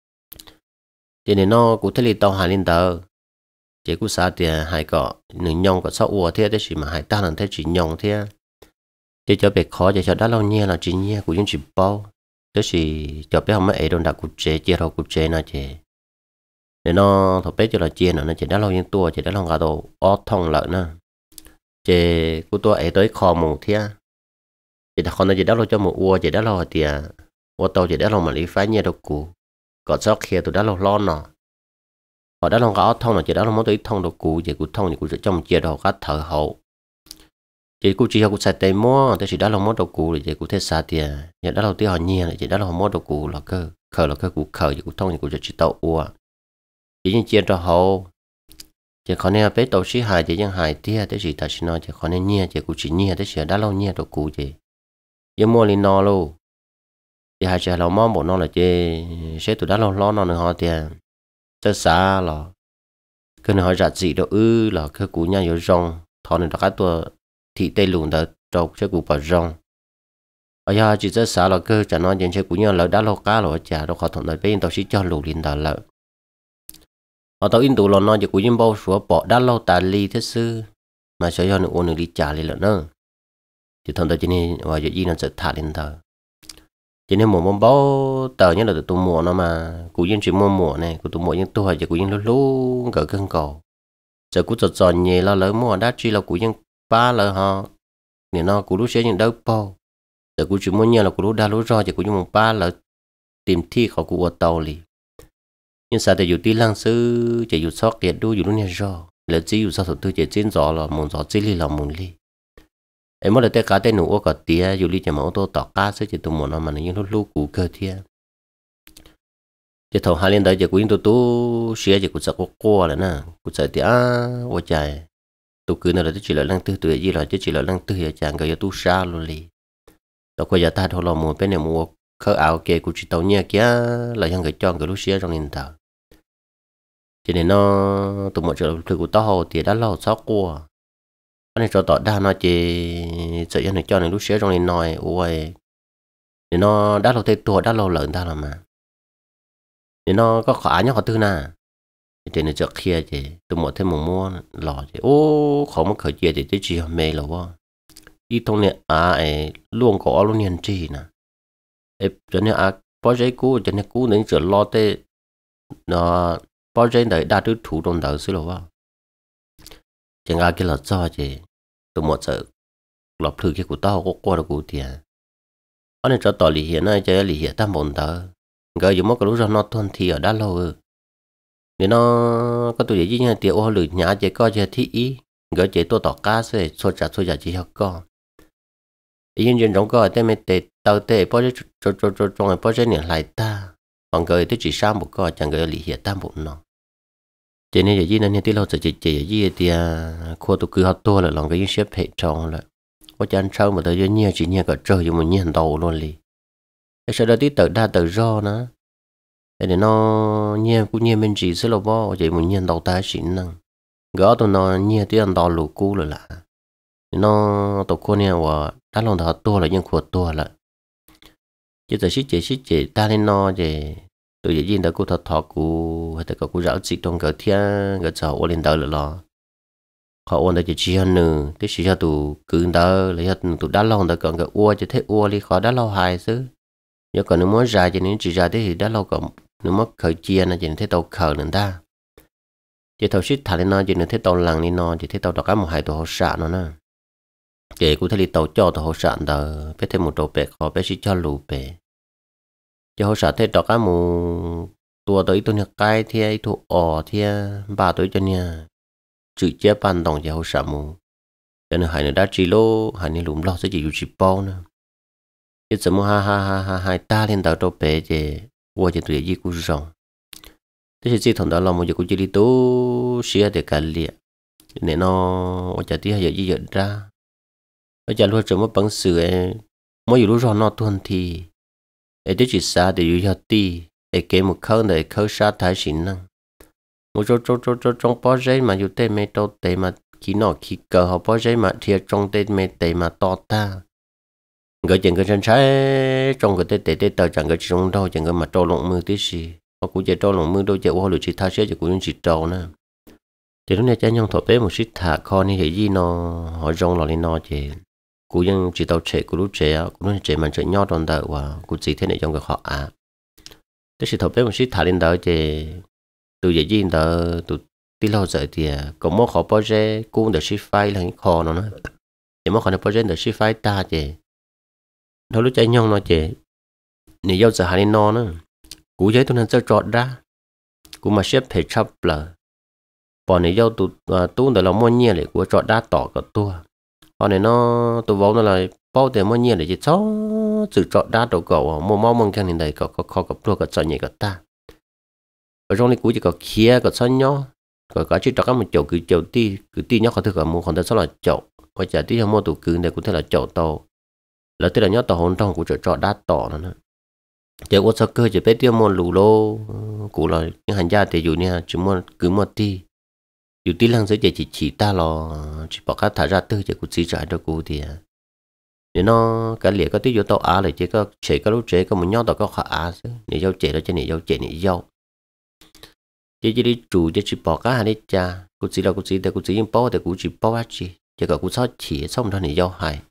chị này nó cú thế lên tàu hai lên tàu chị cú xã thì hai cọ nửa nhông cọ sau ua thế thế chỉ mà hai ta lần thế chỉ nhông thế chị cho bé khó chị cho đã lâu nhẹ là chỉ nhẹ của những chị bao thế thì cho bé không mấy ấy đâu đã cụ chế chia rồi cụ chế nó chị để nó thọ bé cho là chia nó chị đã lâu những tua chị đã lâu cả đồ ót thông lợn nè chị của tua ấy tới kho mù thia chị đã con nó chị đã lâu cho một ua chị đã lâu thì ua tàu chị đã lâu mà lý phái nhẹ đâu cụ còn sau khi tôi đã lâu lo nọ họ đã lâu cả ót thông là chị đã lâu muốn tới thông đâu cụ chị cụ thông thì cụ sẽ trong chia đầu cả thở hậu chị cũng chỉ học cũng sai tay mua,แต่chỉ đã làm món đồ cũ thì chị cũng thấy sao thì, giờ đã làm tí họ nhia là chị đã làm món đồ cũ là cơ, khờ là cơ cũ khờ chị cũng thông chị cũng chỉ tàu ua, chỉ những chuyện đó hậu, chị còn nên bé tàu xí hài chị những hài tia,แต่chỉ ta chỉ nói chị còn nên nhia chị cũng chỉ nhia,แต่chỉ đã làm nhia đồ cũ chị, giờ mua lên nó luôn, chị hai chị làm món bộ nó là chị sẽ tụi đã làm lo nó nữa họ thì, chơi xa là, cái này họ giặt gì đâu ư là cái cũ nhà有rong, thọ nên cácตัวthì tây lùn đã trâu sẽ cụ bảo rong ở nhà chỉ rất sợ là cơ chả nói chuyện sẽ cũng như là đã lâu cá rồi chả đâu khó thuận lợi bên tao chỉ cho lù liền đào lợ ở tao in tụ là nói chỉ cũng như bao số bỏ đã lâu tà ly thế sư mà sẽ cho nó ôn đi trả liền lợn nữa thì thuận lợi cho nên và giờ gì nó sẽ thả lên tờ cho nên một món bao tờ như là tụ mùa nó mà cũng như chỉ mua mùa này của tụ mùa những tôi chỉ cũng như lúc lúc cỡ cân cầu giờ cũng giật giòn nhẹ là lỡ mua đã chỉ là cũng như ba là họ người nó cũng lúc sẽ những đâu bao giờ cũng chỉ muốn nhớ là cũng lúc đa lúc rồi chỉ cũng như một ba là tìm thi họ cũng ở tàu li nhưng sao thì dù tí lăng sư chỉ dù sót kiệt đu dù lúc này rồi là chỉ dù sao thủ tư chỉ trên gió là muốn gió chỉ li là muốn li em mới là tất cả tên nụ ở cả tia dù li chỉ mà ô tô tỏ cá sẽ chỉ tụi muốn nó mà những lúc lúc cũ cơ thia chỉ thầu hai lên đấy chỉ cũng tụi tụi xía chỉ cũng sợ có qua là nè cũng sợ thì à ôi trời tụ cứ nó là chỉ là lăng tư tụi gì là chỉ là lăng tư giờ chàng cái tu sa luôn li tao quay giờ ta thôi là mua bên này mua khơi áo kia của chị tao nhia kia là những cái chọn cái lúc xưa trong nền tảng cho nên nó tụi mọi chuyện từ của tao thì đã lâu sáu qua anh này cho tao đa nó chỉ sợ cho này cho này lúc xưa trong nền nói ôi thì nó đã lâu tới tuổi đã lâu lớn ta là mà thì nó có khả nhá họ tư nà thì nó chợt kia thì tụi mọi thêm một mua lò thì ô khó mà khởi chia thì tới chỉ mê là quá đi thông này à ấy luôn có luôn nhận chi nè ấy cho nên à bao giờ cũ cho nên cũ nên chỉ lo tới nó bao giờ đấy đã được thủ đồng đầu xíu rồi chẳng ai cái là cho chứ tụi một sợ lọp thử cái của tao có qua được của tiền anh ấy cho tao lì hiện nay chơi lì hiện tam bồn tao cái gì mà cái lúc ra nó thuần thì ở đã lâu rồi để nó có tụi gì như tiền ô lử nhà chơi coi chơi thị ý cái chơi tôi tỏ cá sẽ xôi chả xôi chả chỉ học con ý nhiên trong coi tên mày tệ tao tệ bao giờ cho cho cho trong bao giờ này lại ta còn cái tôi chỉ sang một coi chẳng cái lì hiện tam bồn nó cho nên gì nên tí lâu giờ chỉ chỉ gì thì khoa tụi cứ học tôi là lòng cái xếp hệ trong là có chân sâu mà tới nhiều chỉ nhiều cả trời dùng một nhiên đầu luôn lì cái sau đó tí tự đa tự do nữa để nó nhiều cũng nhiều bên chỉ sẽ là bao vậy một nhiên đầu ta xịn năng gõ tụi nó nhiều tí ăn đòn lù cú rồi là nó tụi cô này và đã lòng thọ tôi là những khoa tôi là chỉ giờ xí chỉ xí chỉ ta lên nó thì tôi chỉ nhìn thấy cô thật thọ cô hay là cô giáo chỉ trong cái thiên cái cháu lên đời là họ ôn được chỉ hơn nữa, thế chỉ cho tụ cứ đó lấy cho tụ đá lâu đó còn cái ua cho thế ua đi khó đá lâu hài chứ, nếu còn nếu muốn ra cho nên chỉ ra thế thì đá lâu còn nếu mất khởi chia là chỉ nên thế tàu khởi nữa ta, chỉ tàu ship thả lên nó chỉ nên thế tàu lằng đi nó chỉ thế tàu đó cả một hai tàu hỗ trợ nó nè, kể cụ thể là tàu cho tàu hỗ trợ đó, biết thêm một tàu bè khó biết chỉ cho lù bè, cho hỗ trợ thế đó cả một tua tới tôi nhặt cái thì thu ỏ thì ba tới cho nha chữ chế ban đồng cho hỗ trợ mù cho nên hai người đã chỉ lô hai người lùm lo sẽ chỉ chỉ bao nữa cái gì mà ha ha ha ha hai ta lên tàu đâu bé chứ qua chỉ tụi gì cũng rong thế thì thằng đó là một giờ cũng chỉ đi tố xia để cả liệt nên nó ở chợ tí hay giờ gì giờ ra ở chợ luôn chồng mất bằng sự ấy mỗi lúc rồi nó tuần thì để chỉ xa để yêu tí để kể một khâu để khâu sát thái sinh năng một chỗ chỗ chỗ chỗ trong bao giấy mà yêu tên mẹ to tệ mà khi nọ khi cờ họ bao giấy mà thiệt trong tên mẹ tệ mà to ta người chẳng cái chân trái trong cái tệ tệ tệ tờ chẳng cái trong đâu chẳng cái mà trâu lồng mưa tí gì họ cũng chỉ trâu lồng mưa đâu chỉ qua lựa chỉ tha sẽ chỉ cũng chỉ trâu nè thì lúc này cha nhung thọ bé một xíu thả kho như thế gì nó họ rong lò lên nó chỉ cũngยังchỉ tàu trẻ của lúc trẻ cũng lúc trẻ mà trẻ nhỏ trong đời và cũng chỉ thế này trong cái họ à thế thì thọ bé một xíu thả lên đời thì từ giờ gì đời từ tí lâu giờ thì có một họ bao giờ cũng được ship file là kho nó nữa thì một họ được bao giờ được ship file ta chứ đâu lúc trẻ nhung nó chứ nếu giao giờ hai nó nữa cú giấy tôi nên cho trọt ra cú mà ship phải chấp là bọn này giao tụ tu để làm mua nhiều để của trọt đá tỏ cả tua họ này nó tụ vốn nó là bao tiền mua nhiều để chỉ cho sự trọt đá đầu cầu mua máu măng cái này đây có có có có tua có cho nhẹ cả ta ở trong này cú chỉ có kia có sao nhó có có chỉ trọt các một chậu cứ chậu ti cứ ti nhó họ thức ở mua còn tới sau là chậu hoặc giả tí mua tụ cứ này cũng thế là chậu tàu là tức là nhó tàu hồn trong của trọt đá tỏ nữa chỉ có sao cơ chỉ biết tiêu mua lù lô cú là những hành gia thì dù nha chỉ mua cứ mua ti dù tí lăng giới chỉ chỉ ta lo chỉ bỏ các thả ra tư chỉ cũng chỉ trả cho cô thì để nó cái liệt có tí vô tàu á lại chỉ có chế có lúc chế có một nhóm tàu có khả á chứ nếu dâu chế đó cho nếu dâu chế nếu dâu chỉ chỉ đi chủ chỉ chỉ bỏ các hàng đi cha cô chỉ là cô chỉ để cô chỉ những bao để cô chỉ bao á chỉ chỉ có cô sao chỉ xong đó nếu dâu hay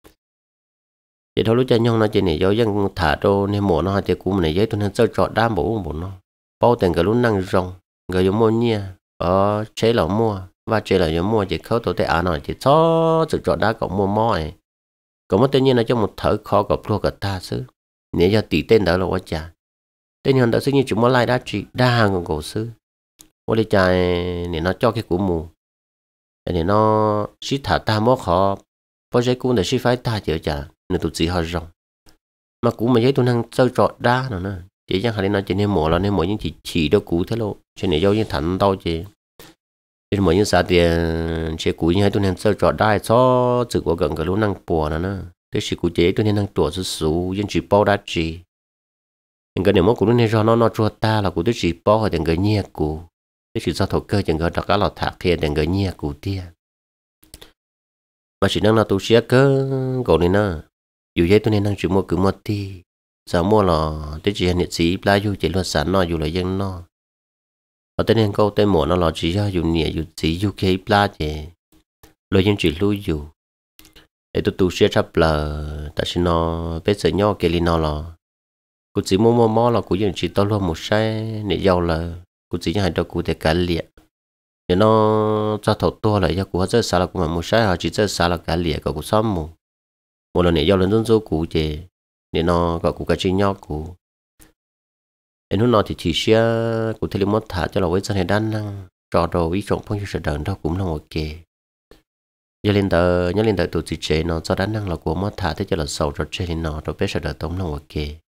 chỉ thôi lúc cha nhông nó chỉ nếu dâu dân thả đồ nên mổ nó thì cũng này giấy tôi nên chơi trò đam bổ bổ nó bao tiền cái lúc năng rong người giống mua nha ở chế là mua và chế là giống mua chỉ khâu tổ tế án nói chỉ cho sự chọn đá cộng mua mỏi có một tên nhiên là cho một thở khó gặp luôn cả ta xứ nếu cho tỷ tên đó là quá chả tên nhân đó xứ như chúng mua lại đá trị đa hàng của cổ xứ ô đi chài để nó cho cái củ mù để nó xí thả ta mó khó bao giấy cũng để xí phái ta chở chả nên tụi chỉ họ rong mà củ mà giấy tôi năng chơi trọt đá nữa nè chỉ chẳng hạn nó chỉ nên mổ là nên mổ những chỉ chỉ đâu cũ thế lộ cho nên dâu những thằng đâu chứ nên mổ những sao tiền chỉ cũ như hai tôi nên chơi trò đai cho chữ của gần cái lũ năng bùa nữa nè thế chỉ cụ chế tôi nên năng tuổi số số dân chỉ bao đã chỉ những cái niệm mốt của nó nên do nó nó chua ta là cụ tôi chỉ bao hoặc những cái nhẹ cụ thế chỉ do thổ cơ những cái đặc cá lọt thạc kia những cái nhẹ cụ tia mà chỉ năng là tu sửa cơ gọi nên nè dù vậy tôi nên năng chỉ mua cứ mua ti sao mua là thế chỉ hiện sĩ la dù chỉ lo sản nó dù là dân nó ở tên nên câu tên mùa nó là chỉ cho dù nhẹ dù chỉ dù khi la chứ lo dân chỉ lui dù để tôi tu sửa chấp là tại sao nó biết sợ nhau cái gì nó là cụ chỉ mua mua mua là cụ dân chỉ tao luôn một sai để giàu là cụ chỉ hai đôi cụ để cả liệt để nó cho thầu to lại cho cụ rất xa là cụ mà một sai họ chỉ rất xa là cả liệt của cụ xóm một một lần này giàu lần dân cụ chứ để nó gọi cụ cái chuyện nhau cụ đến lúc nào thì chỉ xe cụ thấy mất thả cho là với dân này đan năng trò đồ ý trọng phong như sự đợn đó cũng là ok giờ lên tờ nhớ lên tờ tụi chị chế nó cho đan năng là của mất thả thế cho là sầu cho chế nó rồi biết sự đợn tống là ok